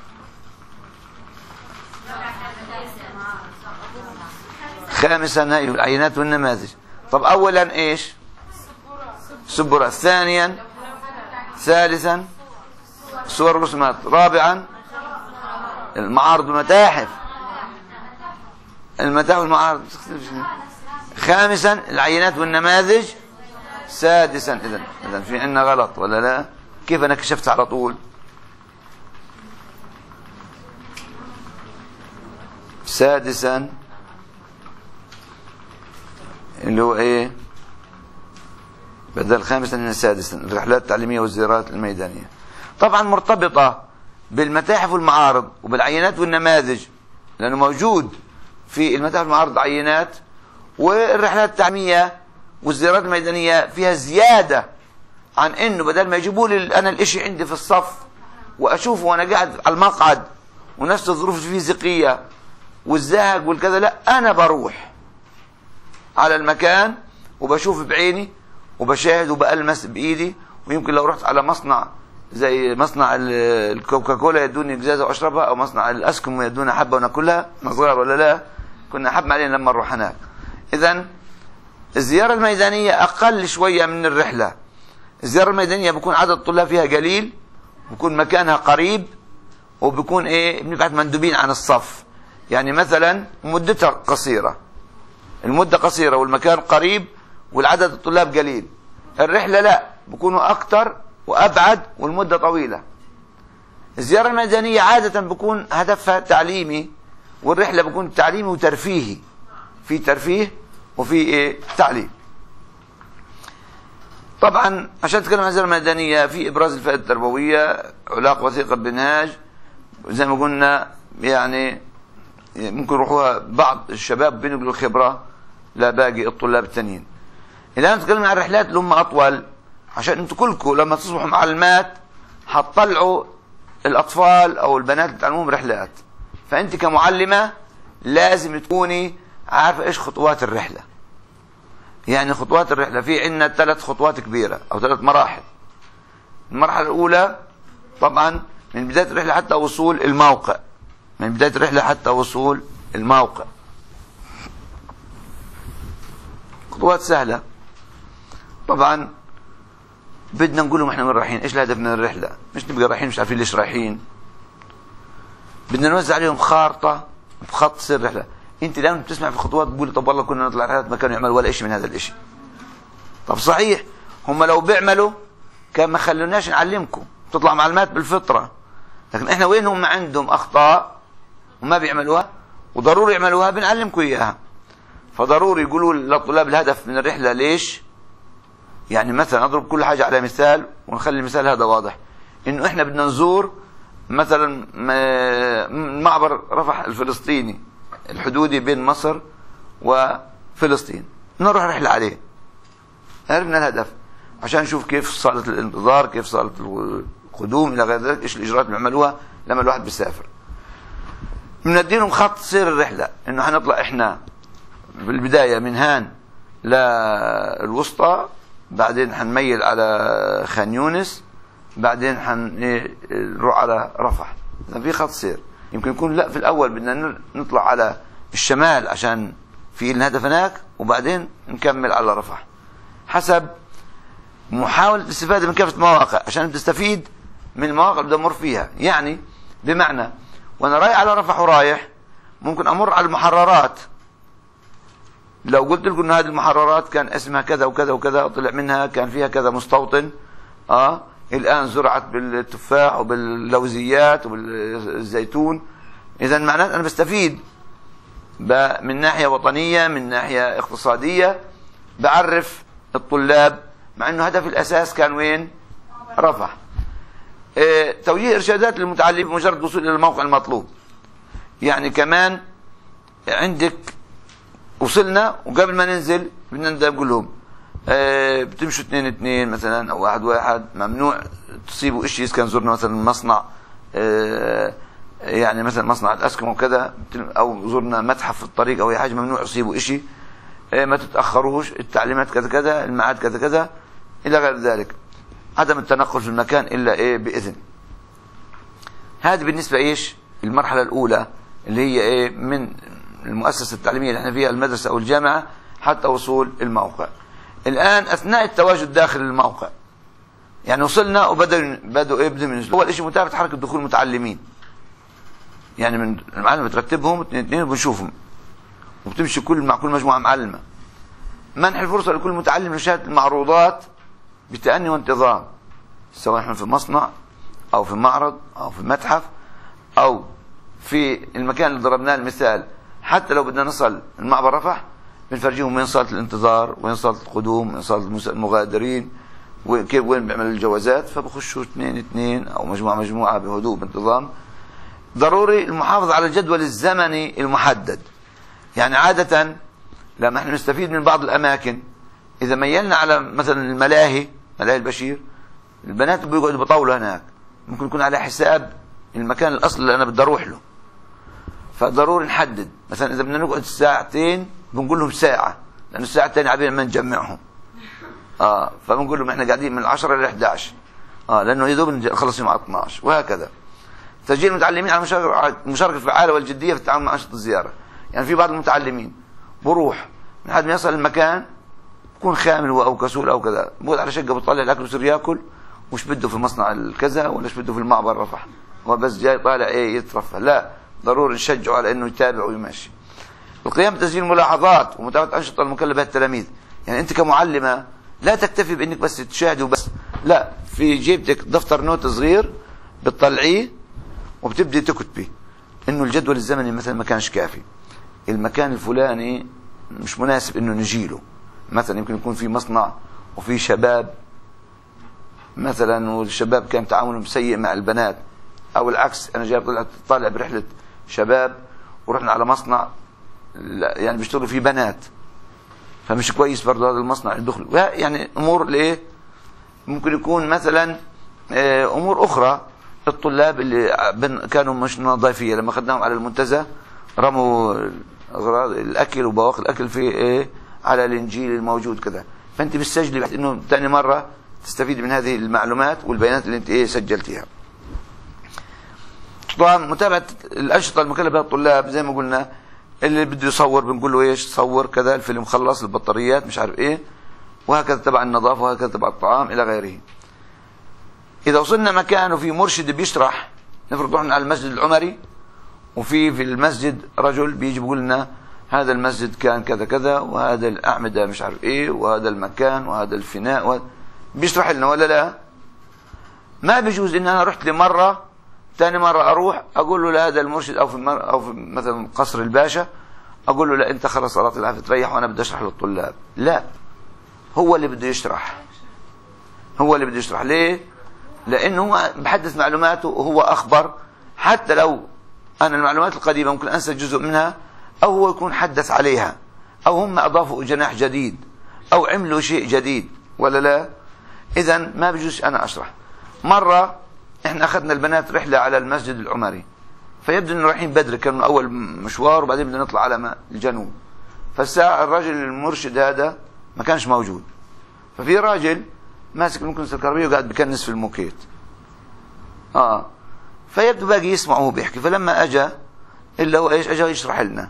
خامسا هاي العينات والنماذج. طب اولا ايش؟ سبورة. ثانيا، ثالثا صور ورسومات. رابعا المعارض والمتاحف. المتاحف والمعارض. خامسا العينات والنماذج. سادسا اذا في عندنا غلط ولا لا؟ كيف انا كشفت على طول؟ سادسا اللي هو ايه؟ بدل خامسا من سادسا الرحلات التعليمية والزيارات الميدانية. طبعا مرتبطة بالمتاحف والمعارض وبالعينات والنماذج، لأنه موجود في المتاحف والمعارض عينات، والرحلات التعليمية والزيارات الميدانية فيها زيادة عن انه بدل ما يجيبوا لي انا الاشي عندي في الصف واشوفه وانا قاعد على المقعد ونفس الظروف الفيزيقية والزهق والكذا، لا انا بروح على المكان وبشوف بعيني وبشاهد وبألمس بايدي. ويمكن لو رحت على مصنع زي مصنع الكوكاكولا يدوني قزازة واشربها، او مصنع الاسكم يدونا حبة وناكلها، صغار ولا لا؟ كنا حب علينا لما نروح هناك. اذا الزيارة الميدانية أقل شوية من الرحلة. الزيارة الميدانية بيكون عدد الطلاب فيها قليل، بيكون مكانها قريب، وبيكون بنبعث مندوبين عن الصف. يعني مثلا مدتها قصيرة، المدة قصيرة والمكان قريب والعدد الطلاب قليل. الرحلة لا، بيكونوا أكتر وأبعد والمدة طويلة. الزيارة الميدانية عادة بيكون هدفها تعليمي، والرحلة بيكون تعليمي وترفيهي، في ترفيه وفي تعليم. طبعا عشان نتكلم عن الزيارة الميدانية، في إبراز الفائدة التربوية، علاقة وثيقة بالمنهاج، زي ما قلنا يعني ممكن يروحوها بعض الشباب بينقلوا الخبرة لباقي الطلاب التانيين. الآن نتكلم عن الرحلات اللي هم أطول، عشان انتوا كلكم لما تصبحوا معلمات هتطلعوا الأطفال أو البنات اللي تعلموهم رحلات، فأنت كمعلمة لازم تكوني عارفة إيش خطوات الرحلة. يعني خطوات الرحلة في عندنا 3 خطوات كبيرة أو 3 مراحل. المرحلة الأولى طبعا من بداية الرحلة حتى وصول الموقع، من بداية الرحلة حتى وصول الموقع. خطوات سهلة. طبعا بدنا نقول لهم احنا وين رايحين، ايش الهدف من الرحلة، مش نبقى رايحين مش عارفين ليش رايحين. بدنا نوزع عليهم خارطة بخط سير الرحلة. انت لما بتسمع في خطوات تقول طب والله كنا نطلع رحلات ما كانوا يعملوا ولا شيء من هذا الشيء. طب صحيح هم لو بيعملوا كان ما خلوناش نعلمكم، تطلع معلومات بالفطرة. لكن احنا وين هم عندهم اخطاء وما بيعملوها وضروري يعملوها، بنعلمكم اياها. فضروري يقولوا للطلاب الهدف من الرحله ليش. يعني مثلا اضرب كل حاجه على مثال ونخلي المثال هذا واضح، انه احنا بدنا نزور مثلا معبر رفح الفلسطيني الحدودي بين مصر وفلسطين، نروح رحله عليه. عرفنا الهدف عشان نشوف كيف صالة الانتظار، كيف صالة القدوم الى غير ذلك، ايش الاجراءات اللي بيعملوها لما الواحد بيسافر. بنديلهم خط سير الرحله، انه حنطلع احنا في البدايه من هان للوسطى، بعدين حنميل على خان يونس، بعدين حنروح على رفح. اذا في خط سير. يمكن يكون لا، في الاول بدنا نطلع على الشمال عشان في الهدف هناك، وبعدين نكمل على رفح، حسب محاولة الاستفادة من كافة المواقع عشان تستفيد من المواقع اللي بدي امر فيها. يعني بمعنى وانا رايح على رفح ورايح ممكن امر على المحررات، لو قلت لكم ان هذه المحررات كان اسمها كذا وكذا وكذا، طلع منها كان فيها كذا مستوطن، الان زرعت بالتفاح وباللوزيات وبالزيتون. اذا معناته انا بستفيد من ناحية وطنية، من ناحية اقتصادية، بعرف الطلاب، مع انه هدف الاساس كان وين؟ رفح. توجيه ارشادات للمتعلمين بمجرد الوصول الى الموقع المطلوب. يعني كمان عندك وصلنا وقبل ما ننزل بدنا نقول لهم بتمشوا 2-2 مثلا او 1-1، ممنوع تصيبوا شيء. اذا كان زرنا مثلا مصنع يعني مثلا مصنع الاسكم وكذا، او زرنا متحف في الطريق او اي حاجه، ممنوع تصيبوا شيء، ما تتاخروش، التعليمات كذا كذا، الميعاد كذا كذا الى غير ذلك. عدم التنقل في المكان الا باذن. هذه بالنسبه ايش؟ المرحله الاولى اللي هي من المؤسسه التعليميه اللي احنا فيها، المدرسه او الجامعه، حتى وصول الموقع. الان اثناء التواجد داخل الموقع، يعني وصلنا وبدأوا ينزلوا. اول شيء متابعه حركه دخول المتعلمين، يعني من المعلم بترتبهم 2-2 وبنشوفهم، وبتمشي مع كل مجموعه معلمه. منح الفرصه لكل متعلم لمشاهده المعروضات بتأني وانتظام، سواء احنا في مصنع او في معرض او في متحف او في المكان اللي ضربناه المثال. حتى لو بدنا نصل المعبر رفح بنفرجيهم وين صالة الانتظار، وين صالة القدوم، وين صالة المغادرين، وكيف وين بيعملوا الجوازات. فبخشوا 2-2 او مجموعه بهدوء بانتظام. ضروري المحافظة على الجدول الزمني المحدد. يعني عادة لما احنا نستفيد من بعض الاماكن، اذا ميلنا على مثلا ملاهي البشير، البنات بيقعدوا بطاولة هناك، ممكن يكون على حساب المكان الاصلي اللي انا بدي اروح له. فضروري نحدد، مثلا اذا بدنا نقعد 2 بنقول لهم ساعة، لانه الساعة الثانية عبين ما نجمعهم. فبنقول لهم احنا قاعدين من 10 ل 11، لانه يدوب نخلص يوم 12، وهكذا. تسجيل المتعلمين على المشاركة الفعالة والجدية في التعامل مع أنشطة الزيارة. يعني في بعض المتعلمين بروح من حد ما يصل المكان يكون خامل او كسول او كذا، بقعد على شقه بطلع الاكل ويصير ياكل، وش بده في مصنع الكذا ولا ايش بده في المعبر رفح، هو بس جاي طالع يترفه. لا، ضروري نشجعه على انه يتابع ويمشي. القيام بتسجيل ملاحظات ومتابعه انشطه المكلفه بها التلاميذ. يعني انت كمعلمه لا تكتفي بانك بس تشاهدي وبس، لا، في جيبتك دفتر نوت صغير بتطلعيه وبتبدي تكتبي انه الجدول الزمني مثلا ما كانش كافي، المكان الفلاني مش مناسب انه نجيله. مثلا يمكن يكون في مصنع وفي شباب مثلا، والشباب كان تعاملهم سيء مع البنات، او العكس، انا جاي طالع برحله شباب ورحنا على مصنع يعني بيشتغلوا فيه بنات، فمش كويس برضه هذا المصنع الدخل. يعني امور ليه ممكن يكون مثلا امور اخرى. الطلاب اللي كانوا مش نظافيه، لما اخذناهم على المنتزه رموا اغراض الاكل وبواقي الاكل في على الانجيل الموجود كذا. فانت بتسجلي بحيث انه ثاني مره تستفيد من هذه المعلومات والبيانات اللي انت سجلتيها. طبعا متابعه الانشطه المكلفه بها الطلاب، زي ما قلنا، اللي بده يصور بنقول له ايش صور كذا، الفيلم خلص، البطاريات مش عارف ايه، وهكذا تبع النظافه، وهكذا تبع الطعام الى غيره. اذا وصلنا مكان وفي مرشد بيشرح، نفرض رحنا على المسجد العمري وفي المسجد رجل بيجي بيقول لنا هذا المسجد كان كذا كذا، وهذا الاعمده مش عارف ايه، وهذا المكان، وهذا الفناء، بيشرح لنا ولا لا؟ ما بيجوز ان انا رحت لمره ثاني مرة أروح أقول له لهذا المرشد أو في مثلا قصر الباشا، أقول له لا أنت خلص صلاة العافية تريح وأنا بدي أشرح للطلاب. لا، هو اللي بده يشرح، هو اللي بده يشرح. ليه؟ لأنه هو بحدث معلوماته وهو أخبر، حتى لو أنا المعلومات القديمة ممكن أنسى جزء منها، أو هو يكون حدث عليها، أو هم أضافوا جناح جديد، أو عملوا شيء جديد، ولا لا؟ إذا ما بجوز أنا أشرح. مرة إحنا أخذنا البنات رحلة على المسجد العمري، فيبدو إنه رايحين بدري، كانوا أول مشوار وبعدين بدنا نطلع على الجنوب. فالساعة الراجل المرشد هذا ما كانش موجود، ففي راجل ماسك المكنسة الكهربائية وقاعد بكنس في الموكيت. فيبدو باقي يسمع وهو بيحكي. فلما أجا إلا هو إيش أجا يشرح لنا.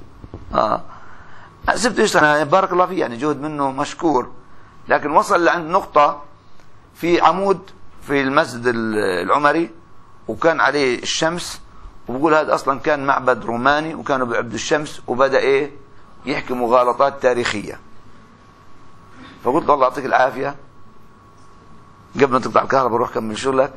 سبته يشرح، بارك الله فيه، يعني جهد منه مشكور. لكن وصل لعند نقطة في عمود في المسجد العمري وكان عليه الشمس، وبقول هذا أصلا كان معبد روماني وكانوا بيعبدوا الشمس، وبدأ يحكي مغالطات تاريخية. فقلت له الله يعطيك العافية، قبل ما تقطع الكهرباء روح كمل شغلك.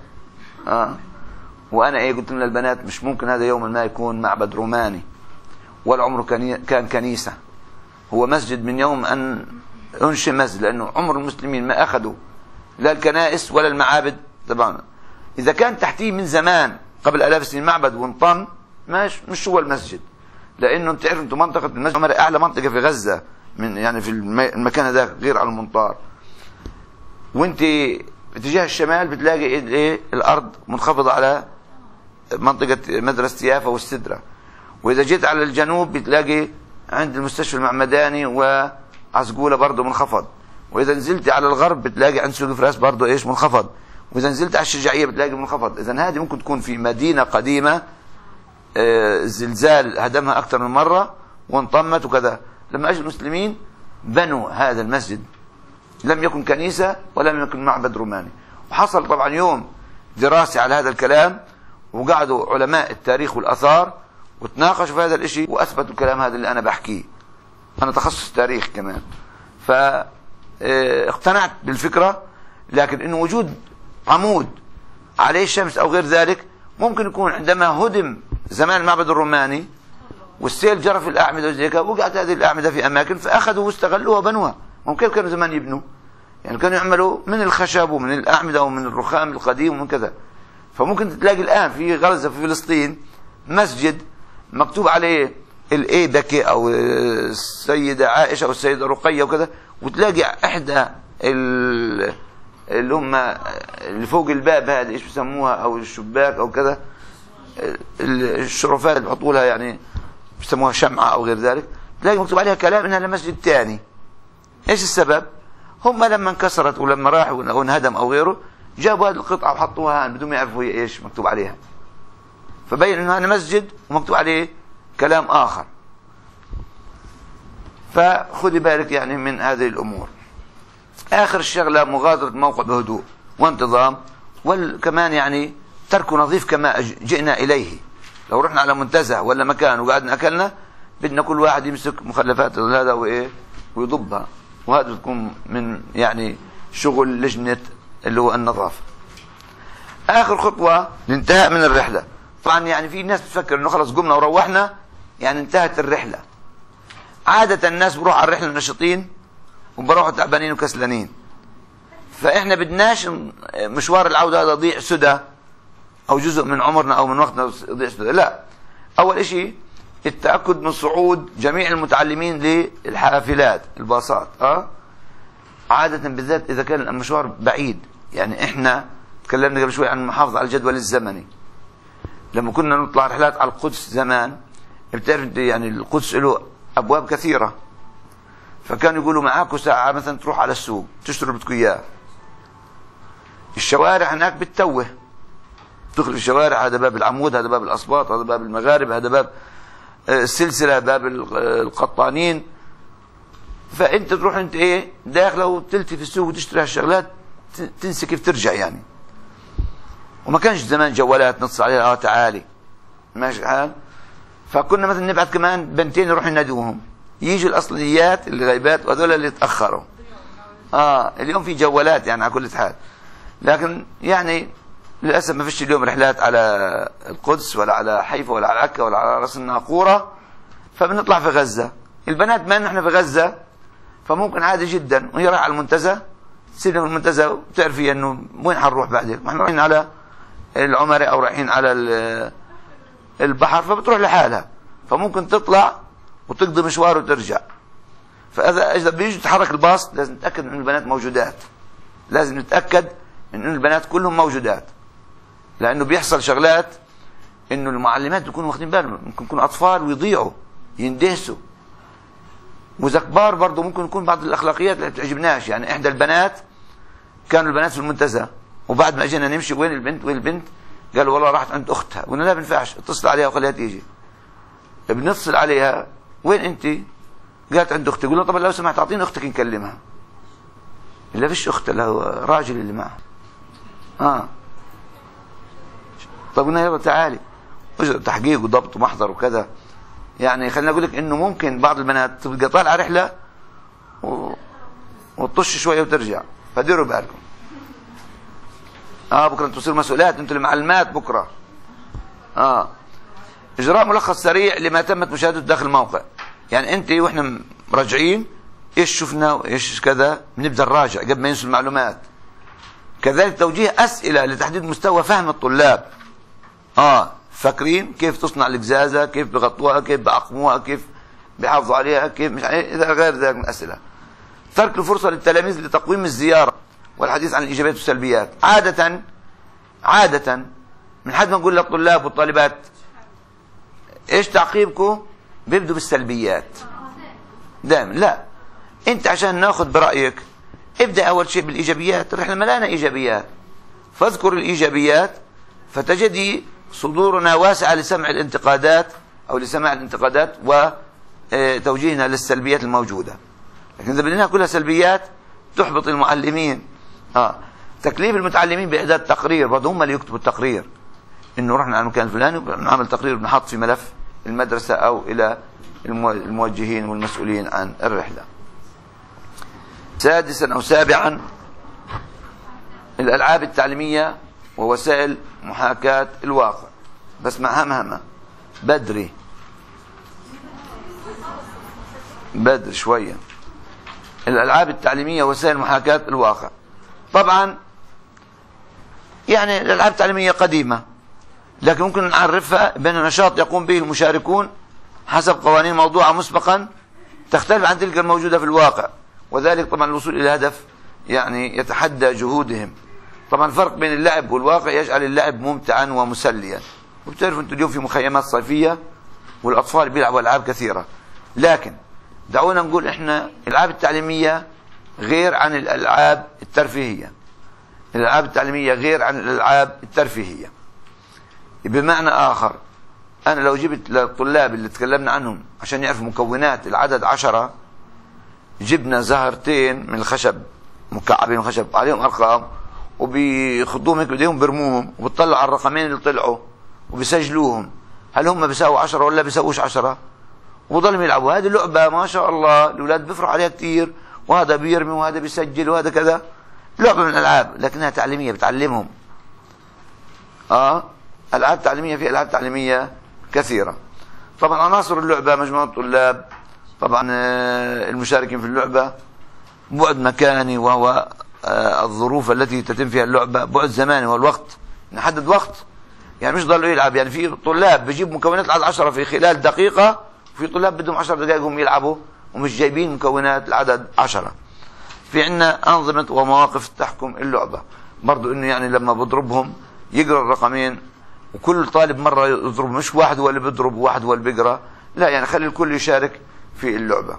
وأنا قلت لنا البنات مش ممكن هذا يوما ما يكون معبد روماني ولا عمره كان كنيسة، هو مسجد من يوم أن أنشئ مسجد، لأنه عمر المسلمين ما أخذوا لا الكنائس ولا المعابد. طبعا إذا كان تحتيه من زمان قبل 1000 سنين معبد وانطن، مش هو المسجد، لأنه بتعرفوا أنتم منطقة المسجد العمري أعلى منطقة في غزة، من يعني في المكان هذا غير على المنطار. وانت باتجاه الشمال بتلاقي الأرض منخفضة على منطقة مدرسة يافا والسدرة. وإذا جيت على الجنوب بتلاقي عند المستشفى المعمداني وعزقولة برضه منخفض. وإذا نزلت على الغرب بتلاقي عند سوق فراس برضه منخفض. وإذا نزلت على الشجاعية بتلاقي منخفض. إذا هذه ممكن تكون في مدينة قديمة الزلزال هدمها أكثر من مرة وانطمت وكذا. لما أجوا المسلمين بنوا هذا المسجد، لم يكن كنيسة ولم يكن معبد روماني. وحصل طبعا يوم دراسي على هذا الكلام، وقعدوا علماء التاريخ والآثار وتناقشوا في هذا الاشي وأثبتوا الكلام هذا اللي أنا بحكيه. أنا تخصص تاريخ كمان، فاقتنعت بالفكرة. لكن إنه وجود عمود عليه شمس أو غير ذلك ممكن يكون عندما هدم زمان المعبد الروماني والسيل جرى في الأعمدة وزي كذا، وقعت هذه الأعمدة في أماكن فأخذوا واستغلوها وبنوها. ممكن كانوا زمان يبنوا، يعني كانوا يعملوا من الخشب ومن الأعمدة ومن الرخام القديم ومن كذا. فممكن تلاقي الآن في غزة في فلسطين مسجد مكتوب عليه الإيبكي أو السيدة عائشة أو السيدة رقية وكذا، وتلاقي إحدى اللي هم اللي فوق الباب هذه إيش بيسموها أو الشباك أو كذا، الشرفات اللي بيحطوا لها يعني بيسموها شمعة أو غير ذلك، تلاقي مكتوب عليها كلام إنها لمسجد ثاني. إيش السبب؟ هم لما انكسرت ولما راحوا وانهدم أو غيره جابوا هذه القطعة وحطوها بدون ما يعرفوا هي إيش مكتوب عليها، فبين إنه هذا مسجد ومكتوب عليه كلام آخر. فخذي بالك يعني من هذه الأمور. آخر الشغلة مغادرة موقع بهدوء وانتظام، وكمان يعني ترك نظيف كما جئنا إليه. لو رحنا على منتزه ولا مكان وقعدنا أكلنا، بدنا كل واحد يمسك مخلفات هذا ويضبها، وهذا تكون من يعني شغل لجنة اللي هو النظافة. آخر خطوة الانتهاء من الرحلة. طبعا يعني في ناس بتفكر إنه خلص قمنا وروحنا يعني انتهت الرحلة. عادة الناس بروح على الرحلة نشيطين وبروحوا تعبانين وكسلانين. فإحنا بدناش مشوار العودة هذا يضيع سدى أو جزء من عمرنا أو من وقتنا يضيع سدى. لا، أول إشي التأكد من صعود جميع المتعلمين للحافلات الباصات. عادة بالذات إذا كان المشوار بعيد. يعني إحنا تكلمنا قبل شوي عن المحافظة على الجدول الزمني. لما كنا نطلع رحلات على القدس زمان، بتعرف يعني القدس له أبواب كثيرة، فكانوا يقولوا معاكم ساعة مثلا تروح على السوق تشتروا بدكم إياه. الشوارع هناك بتتوه، تدخل الشوارع، هذا باب العمود، هذا باب الأسباط، هذا باب المغارب، هذا باب السلسلة، باب القطانين. فأنت تروح أنت داخله وتلتي في السوق وتشتري هالشغلات، تنسى كيف ترجع يعني. وما كانش زمان جوالات نتصل عليها تعالي ماشي الحال. فكنا مثلا نبعث كمان بنتين نروح ننادوهم، يجوا الأصليات اللي غيبات وهذول اللي تأخروا. اليوم في جوالات يعني على كل حال. لكن يعني للاسف ما فيش اليوم رحلات على القدس ولا على حيفا ولا على عكا ولا على راس الناقوره، فبنطلع في غزه. البنات ما نحن في غزه فممكن عادي جدا وهي رايحه على المنتزه تسيبنا من المنتزه وتعرفي انه وين حنروح بعدين، ما احنا رايحين على العمره او رايحين على البحر، فبتروح لحالها، فممكن تطلع وتقضي مشوار وترجع. فاذا بيجي يتحرك الباص لازم نتاكد ان البنات موجودات، لازم نتاكد ان البنات كلهم موجودات، لانه بيحصل شغلات انه المعلمات بيكونوا واخدين بالهم، ممكن يكونوا اطفال ويضيعوا يندهسوا، واذا كبار برضه ممكن يكون بعض الاخلاقيات اللي بتعجبناش. يعني احدى البنات كانوا البنات في المنتزه، وبعد ما اجينا نمشي وين البنت وين البنت، قالوا والله راحت عند اختها، قلنا لا بينفعش، اتصل عليها وخليها تيجي. بنتصل عليها وين انت؟ قالت عند اختي. قلنا طب لو سمحت اعطيني اختك نكلمها. لا فيش اخت، له راجل اللي معها. طب قلنا يلا تعالي، اجرى تحقيق وضبط ومحضر وكذا. يعني خلينا اقول لك انه ممكن بعض البنات تبقى طالعه رحله وتطش شويه وترجع، فديروا بالكم. بكره انتم تصيروا مسؤولات، انتم المعلمات بكره. اجراء ملخص سريع لما تمت مشاهدته داخل الموقع. يعني انت واحنا راجعين ايش شفنا وايش كذا، بنبدا نراجع قبل ما ينسوا المعلومات. كذلك توجيه اسئله لتحديد مستوى فهم الطلاب. فاكرين كيف تصنع القزازه، كيف بغطوها، كيف بعقموها، كيف بيحافظوا عليها، كيف مش اذا غير ذلك من الاسئله. ترك الفرصه للتلاميذ لتقويم الزياره والحديث عن الايجابيات والسلبيات. عاده من حد ما نقول للطلاب والطالبات ايش تعقيبكم، بيبدوا بالسلبيات دائما. لا، انت عشان ناخذ برايك ابدا اول شيء بالايجابيات. الرحله ملانه ايجابيات، فاذكر الايجابيات فتجدي صدورنا واسعه لسمع الانتقادات او لسماع الانتقادات وتوجيهنا للسلبيات الموجوده. لكن اذا بدنا كلها سلبيات تحبط المعلمين. تكليف المتعلمين باعداد تقرير، برضه هم اللي يكتبوا التقرير، انه رحنا على المكان الفلاني وبنعمل تقرير بنحط في ملف المدرسه او الى الموجهين والمسؤولين عن الرحله. سادسا او سابعا الالعاب التعليميه ووسائل محاكاه الواقع. بس مع همهمه بدري شويه. الالعاب التعليميه ووسائل محاكاه الواقع. طبعا يعني الالعاب التعليميه قديمه، لكن ممكن نعرفها بان نشاط يقوم به المشاركون حسب قوانين موضوعه مسبقا تختلف عن تلك الموجوده في الواقع، وذلك طبعا الوصول الى هدف يعني يتحدى جهودهم. طبعا الفرق بين اللعب والواقع يجعل اللعب ممتعا ومسليا. وبتعرفوا انتم اليوم في مخيمات صيفيه والاطفال بيلعبوا العاب كثيره، لكن دعونا نقول احنا الالعاب التعليميه غير عن الالعاب الترفيهيه. الالعاب التعليميه غير عن الالعاب الترفيهيه. بمعنى اخر، انا لو جبت للطلاب اللي تكلمنا عنهم عشان يعرفوا مكونات العدد 10، جبنا زهرتين من الخشب مكعبين من الخشب عليهم ارقام وبيخضوهم هيك بايديهم برموهم وبتطلعوا على الرقمين اللي طلعوا وبيسجلوهم، هل هم بيساووا 10 ولا بيساووش 10؟ وبضلهم يلعبوا. هذه اللعبه ما شاء الله الاولاد بيفرحوا عليها كثير، وهذا بيرمي وهذا بيسجل وهذا كذا. لعبه من الالعاب لكنها تعليميه بتعلمهم. العاب تعليميه، في العاب تعليميه كثيره. طبعا عناصر اللعبه مجموعه الطلاب، طبعا المشاركين في اللعبه، بعد مكاني وهو الظروف التي تتم فيها اللعبه، بعد زماني والوقت، نحدد وقت. يعني مش ضلوا يلعب، يعني في طلاب بيجيب مكونات العدد 10 في خلال دقيقه، وفي طلاب بدهم 10 دقائق هم يلعبوا ومش جايبين مكونات العدد 10. في عندنا انظمه ومواقف تحكم اللعبه، برضو انه يعني لما بضربهم يقرا الرقمين، وكل طالب مره يضرب، مش واحد هو اللي بيضرب وواحد هو اللي بيقرا، لا يعني خلي الكل يشارك في اللعبه.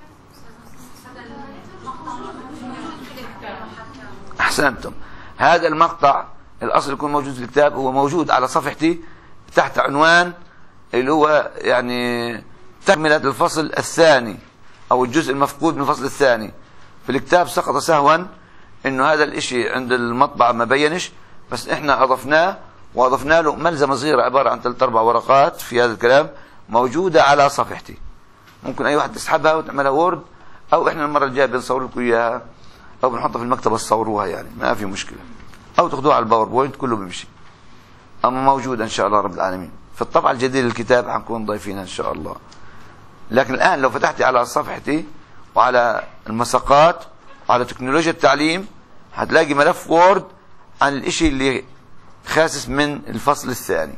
احسنتم. هذا المقطع الاصل يكون موجود في الكتاب، هو موجود على صفحتي تحت عنوان اللي هو يعني تكمله الفصل الثاني او الجزء المفقود من الفصل الثاني في الكتاب. سقط سهوا انه هذا الاشي عند المطبعه ما بينش، بس احنا اضفناه واضفنا له ملزمه صغيره عباره عن 3-4 ورقات في هذا الكلام، موجوده على صفحتي. ممكن اي واحد تسحبها وتعملها وورد، او احنا المره الجايه بنصور لكم اياها او بنحطها في المكتبه تصوروها، يعني ما في مشكله، او تاخذوها على الباوربوينت كله بيمشي. أما موجودة إن شاء الله رب العالمين في الطبعة الجديدة للكتاب، حنكون ضيفينها إن شاء الله. لكن الآن لو فتحتي على صفحتي وعلى المساقات وعلى تكنولوجيا التعليم هتلاقي ملف وورد عن الإشي اللي خاسس من الفصل الثاني.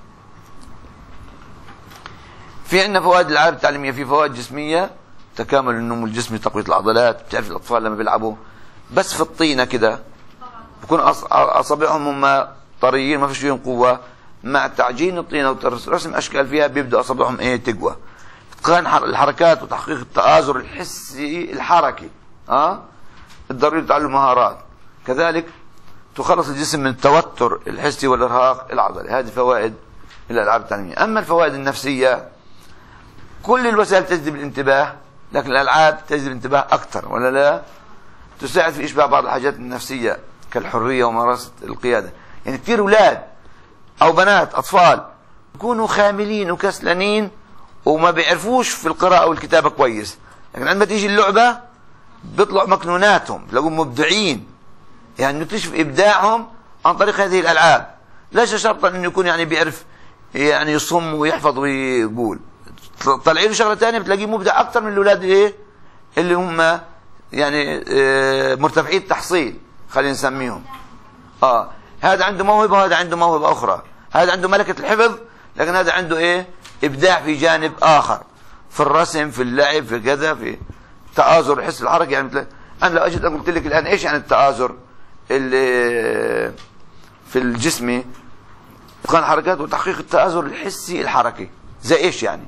في عندنا فوائد الألعاب التعليمية، في فوائد جسمية، تكامل النمو الجسمي، تقوية العضلات. بتعرف الأطفال لما بيلعبوا بس في الطينة كده بكون أصابعهم هم طريين ما فيش فيهم قوة، مع تعجين الطينة ورسم أشكال فيها بيبدأ أصابعهم تقوى. إتقان الحركات وتحقيق التآزر الحسي الحركي الضروري لتعلم مهارات. كذلك تخلص الجسم من التوتر الحسي والإرهاق العضلي. هذه فوائد الألعاب التعليمية. أما الفوائد النفسية، كل الوسائل تجذب الانتباه، لكن الألعاب تجذب الانتباه أكثر ولا لا؟ تساعد في إشباع بعض الحاجات النفسية كالحرية وممارسة القيادة. يعني كثير أولاد أو بنات أطفال يكونوا خاملين وكسلانين وما بيعرفوش في القراءة والكتابة كويس، لكن عندما تيجي اللعبة بيطلعوا مكنوناتهم، تلاقوهم مبدعين، يعني نكتشف إبداعهم عن طريق هذه الألعاب. ليس شرطا أنه يكون يعني بيعرف يعني يصم ويحفظ ويقول، طلعي له شغلة ثانية بتلاقيه مبدع أكثر من الأولاد اللي هم يعني مرتفعي التحصيل، خلينا نسميهم. هذا عنده موهبة وهذا عنده موهبة أخرى، هذا عنده ملكة الحفظ لكن هذا عنده إبداع في جانب آخر، في الرسم، في اللعب، في كذا، في تآزر الحس الحركي. يعني أنا لو أجد قلت لك الآن إيش يعني التآزر اللي في الجسمي، إتقان الحركات وتحقيق التآزر الحسي الحركي، زي إيش يعني؟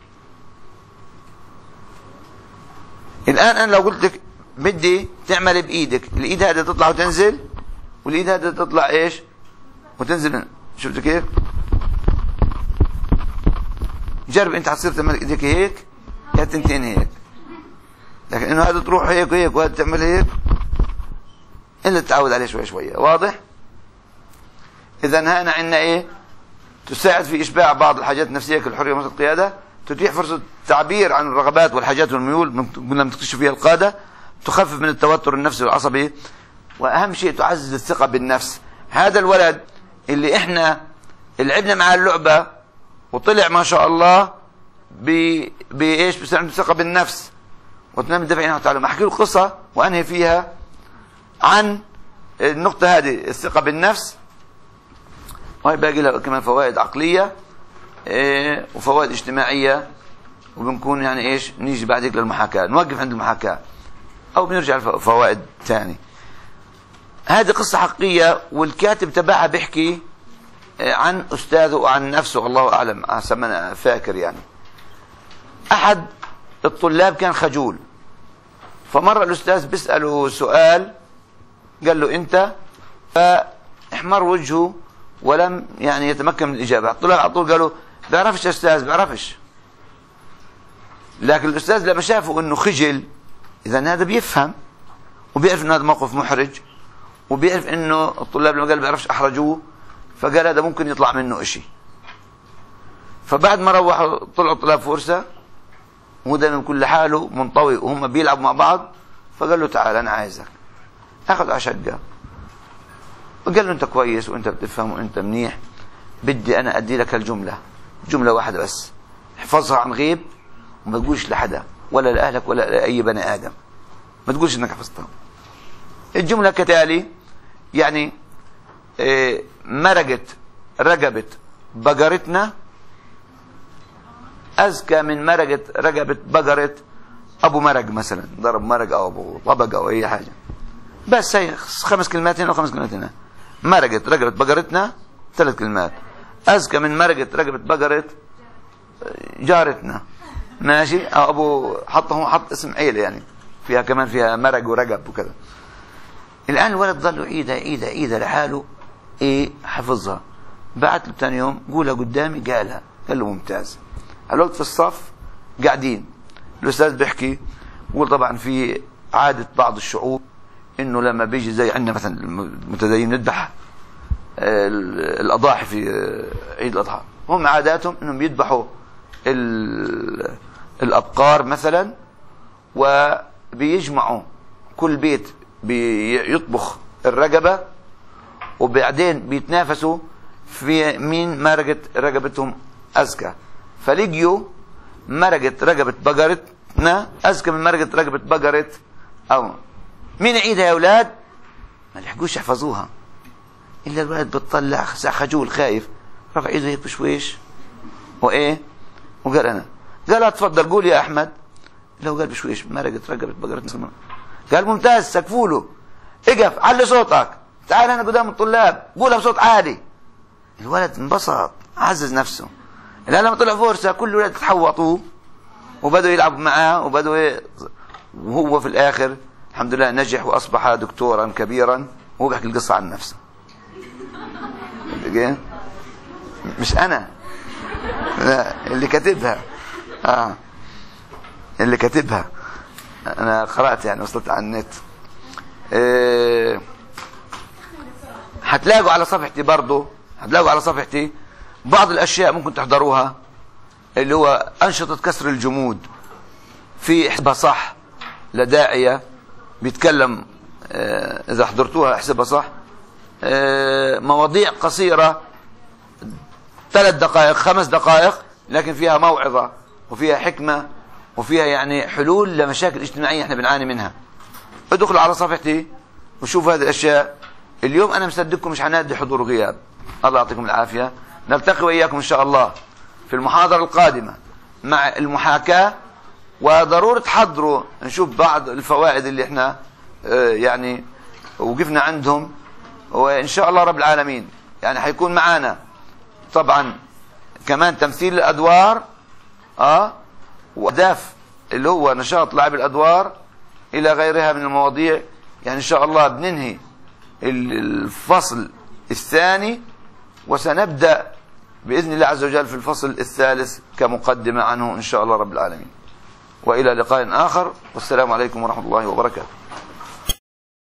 الآن أنا لو قلت لك بدي تعمل بإيدك، الإيد هذه تطلع وتنزل، والإيد هذه تطلع إيش وتنزل، شفت كيف؟ جرب أنت حتصير تعمل إيدك هيك يا تنتين هيك، لكن إنه هذا تروح هيك وهيك وهذا تعمل هيك إلا تتعود عليه شوي شوي. واضح؟ إذا هنا عندنا تساعد في إشباع بعض الحاجات النفسية كالحرية وممارسة القيادة، تتيح فرصة التعبير عن الرغبات والحاجات والميول قلنا بتكتشف فيها القادة، تخفف من التوتر النفسي والعصبي، وأهم شيء تعزز الثقة بالنفس. هذا الولد اللي إحنا لعبنا معاه اللعبة وطلع ما شاء الله بإيش بصير عنده ثقة بالنفس وتنام الدفع عنه تعالى. أحكي له قصة وأنهي فيها عن النقطة هذه، الثقة بالنفس، وهي باقي لها كمان فوائد عقلية وفوائد اجتماعية، وبنكون يعني نيجي بعدك للمحاكاة، نوقف عند المحاكاة أو بنرجع لفوائد ثاني. هذه قصة حقيقية والكاتب تبعها بيحكي عن أستاذه وعن نفسه، الله أعلم حسب ما أنا فاكر. يعني أحد الطلاب كان خجول، فمرة الأستاذ بيسأله سؤال قال له أنت، فاحمر وجهه ولم يعني يتمكن من الإجابة. الطلاب على طول قالوا بيعرفش يا أستاذ بيعرفش، لكن الأستاذ لما شافوا أنه خجل، إذا هذا بيفهم وبيعرف أن هذا موقف محرج، وبيعرف أنه الطلاب لما قال بيعرفش أحرجوه، فقال هذا ممكن يطلع منه إشي. فبعد ما روحوا طلعوا الطلاب فرصة، وهو دائما بيكون لحاله منطوي وهم بيلعبوا مع بعض، فقال له تعال أنا عايزك. أخذ عشقة وقال له أنت كويس وأنت بتفهم وأنت منيح، بدي أنا أدي لك الجملة، جملة واحدة بس، احفظها عن غيب وما تقولش لحدا ولا لأهلك ولا لأي بني آدم، ما تقولش إنك حفظتها. الجملة كتالي، يعني مرقت رقبة بقرتنا أزكى من مرقة رقبة بقرة أبو مرق مثلا، ضرب مرق أو أبو طبق أو أي حاجة، بس هي 5 كلمات هنا و5 كلمات هنا. مرقت رقبة بقرتنا 3 كلمات، أزكى من مرقة رقبة بقرة جارتنا، ماشي؟ أو أبو حط اسم عيلة يعني فيها كمان فيها مرق ورقب وكذا. الآن الولد ظل يعيدها لحاله، حفظها. بعت له ثاني يوم قولها قدامي، قالها، قال له ممتاز. الوقت في الصف قاعدين، الأستاذ بيحكي يقول طبعا في عادة بعض الشعوب إنه لما بيجي زي عندنا مثلا المتدين نذبح الأضاحي في عيد الأضحى، هم عاداتهم إنهم يذبحوا الأبقار مثلا، وبيجمعوا كل بيت بيطبخ الرقبة، وبعدين بيتنافسوا في مين مرقة رقبتهم أزكى، فلقيوا مرقة رقبة بقرتنا أزكى من مرقة رقبة بقرة أو مين يعيدها يا أولاد؟ ما لحقوش يحفظوها إلا الولد بتطلع خجول خايف، رفع إيده هيك بشويش وإيه وقال أنا، قال تفضل قول يا أحمد. لو قال بشويش مرقة رقبة بقرة، قال ممتاز سقفوا له، اقف علي صوتك، تعال أنا قدام الطلاب قولها بصوت عالي. الولد انبسط عزز نفسه. الآن لما طلع فرصة كل الولاد تحوطوه وبدأوا يلعبوا معاه وهو في الآخر الحمد لله نجح وأصبح دكتورا كبيرا وهو بيحكي القصة عن نفسه. مش أنا، لا اللي كاتبها. اللي كاتبها أنا قرأت يعني وصلت على النت. هتلاقوا على صفحتي برضو، هتلاقوا على صفحتي بعض الأشياء ممكن تحضروها، اللي هو أنشطة كسر الجمود في احسبها صح لداعية بيتكلم، إذا حضرتوها احسبها صح، مواضيع قصيرة 3 دقائق 5 دقائق لكن فيها موعظة وفيها حكمة وفيها يعني حلول لمشاكل اجتماعية احنا بنعاني منها. ادخلوا على صفحتي وشوفوا هذه الأشياء. اليوم أنا مصدقكم مش هنادي حضور وغياب، الله يعطيكم العافية. نلتقي وإياكم إن شاء الله في المحاضرة القادمة مع المحاكاة، وضرورة تحضروا نشوف بعض الفوائد اللي احنا يعني وقفنا عندهم، وإن شاء الله رب العالمين يعني حيكون معانا طبعا كمان تمثيل الأدوار وأهداف اللي هو نشاط لاعب الأدوار إلى غيرها من المواضيع. يعني إن شاء الله بننهي الفصل الثاني وسنبدأ بإذن الله عز وجل في الفصل الثالث كمقدمة عنه إن شاء الله رب العالمين. وإلى لقاء آخر، والسلام عليكم ورحمة الله وبركاته.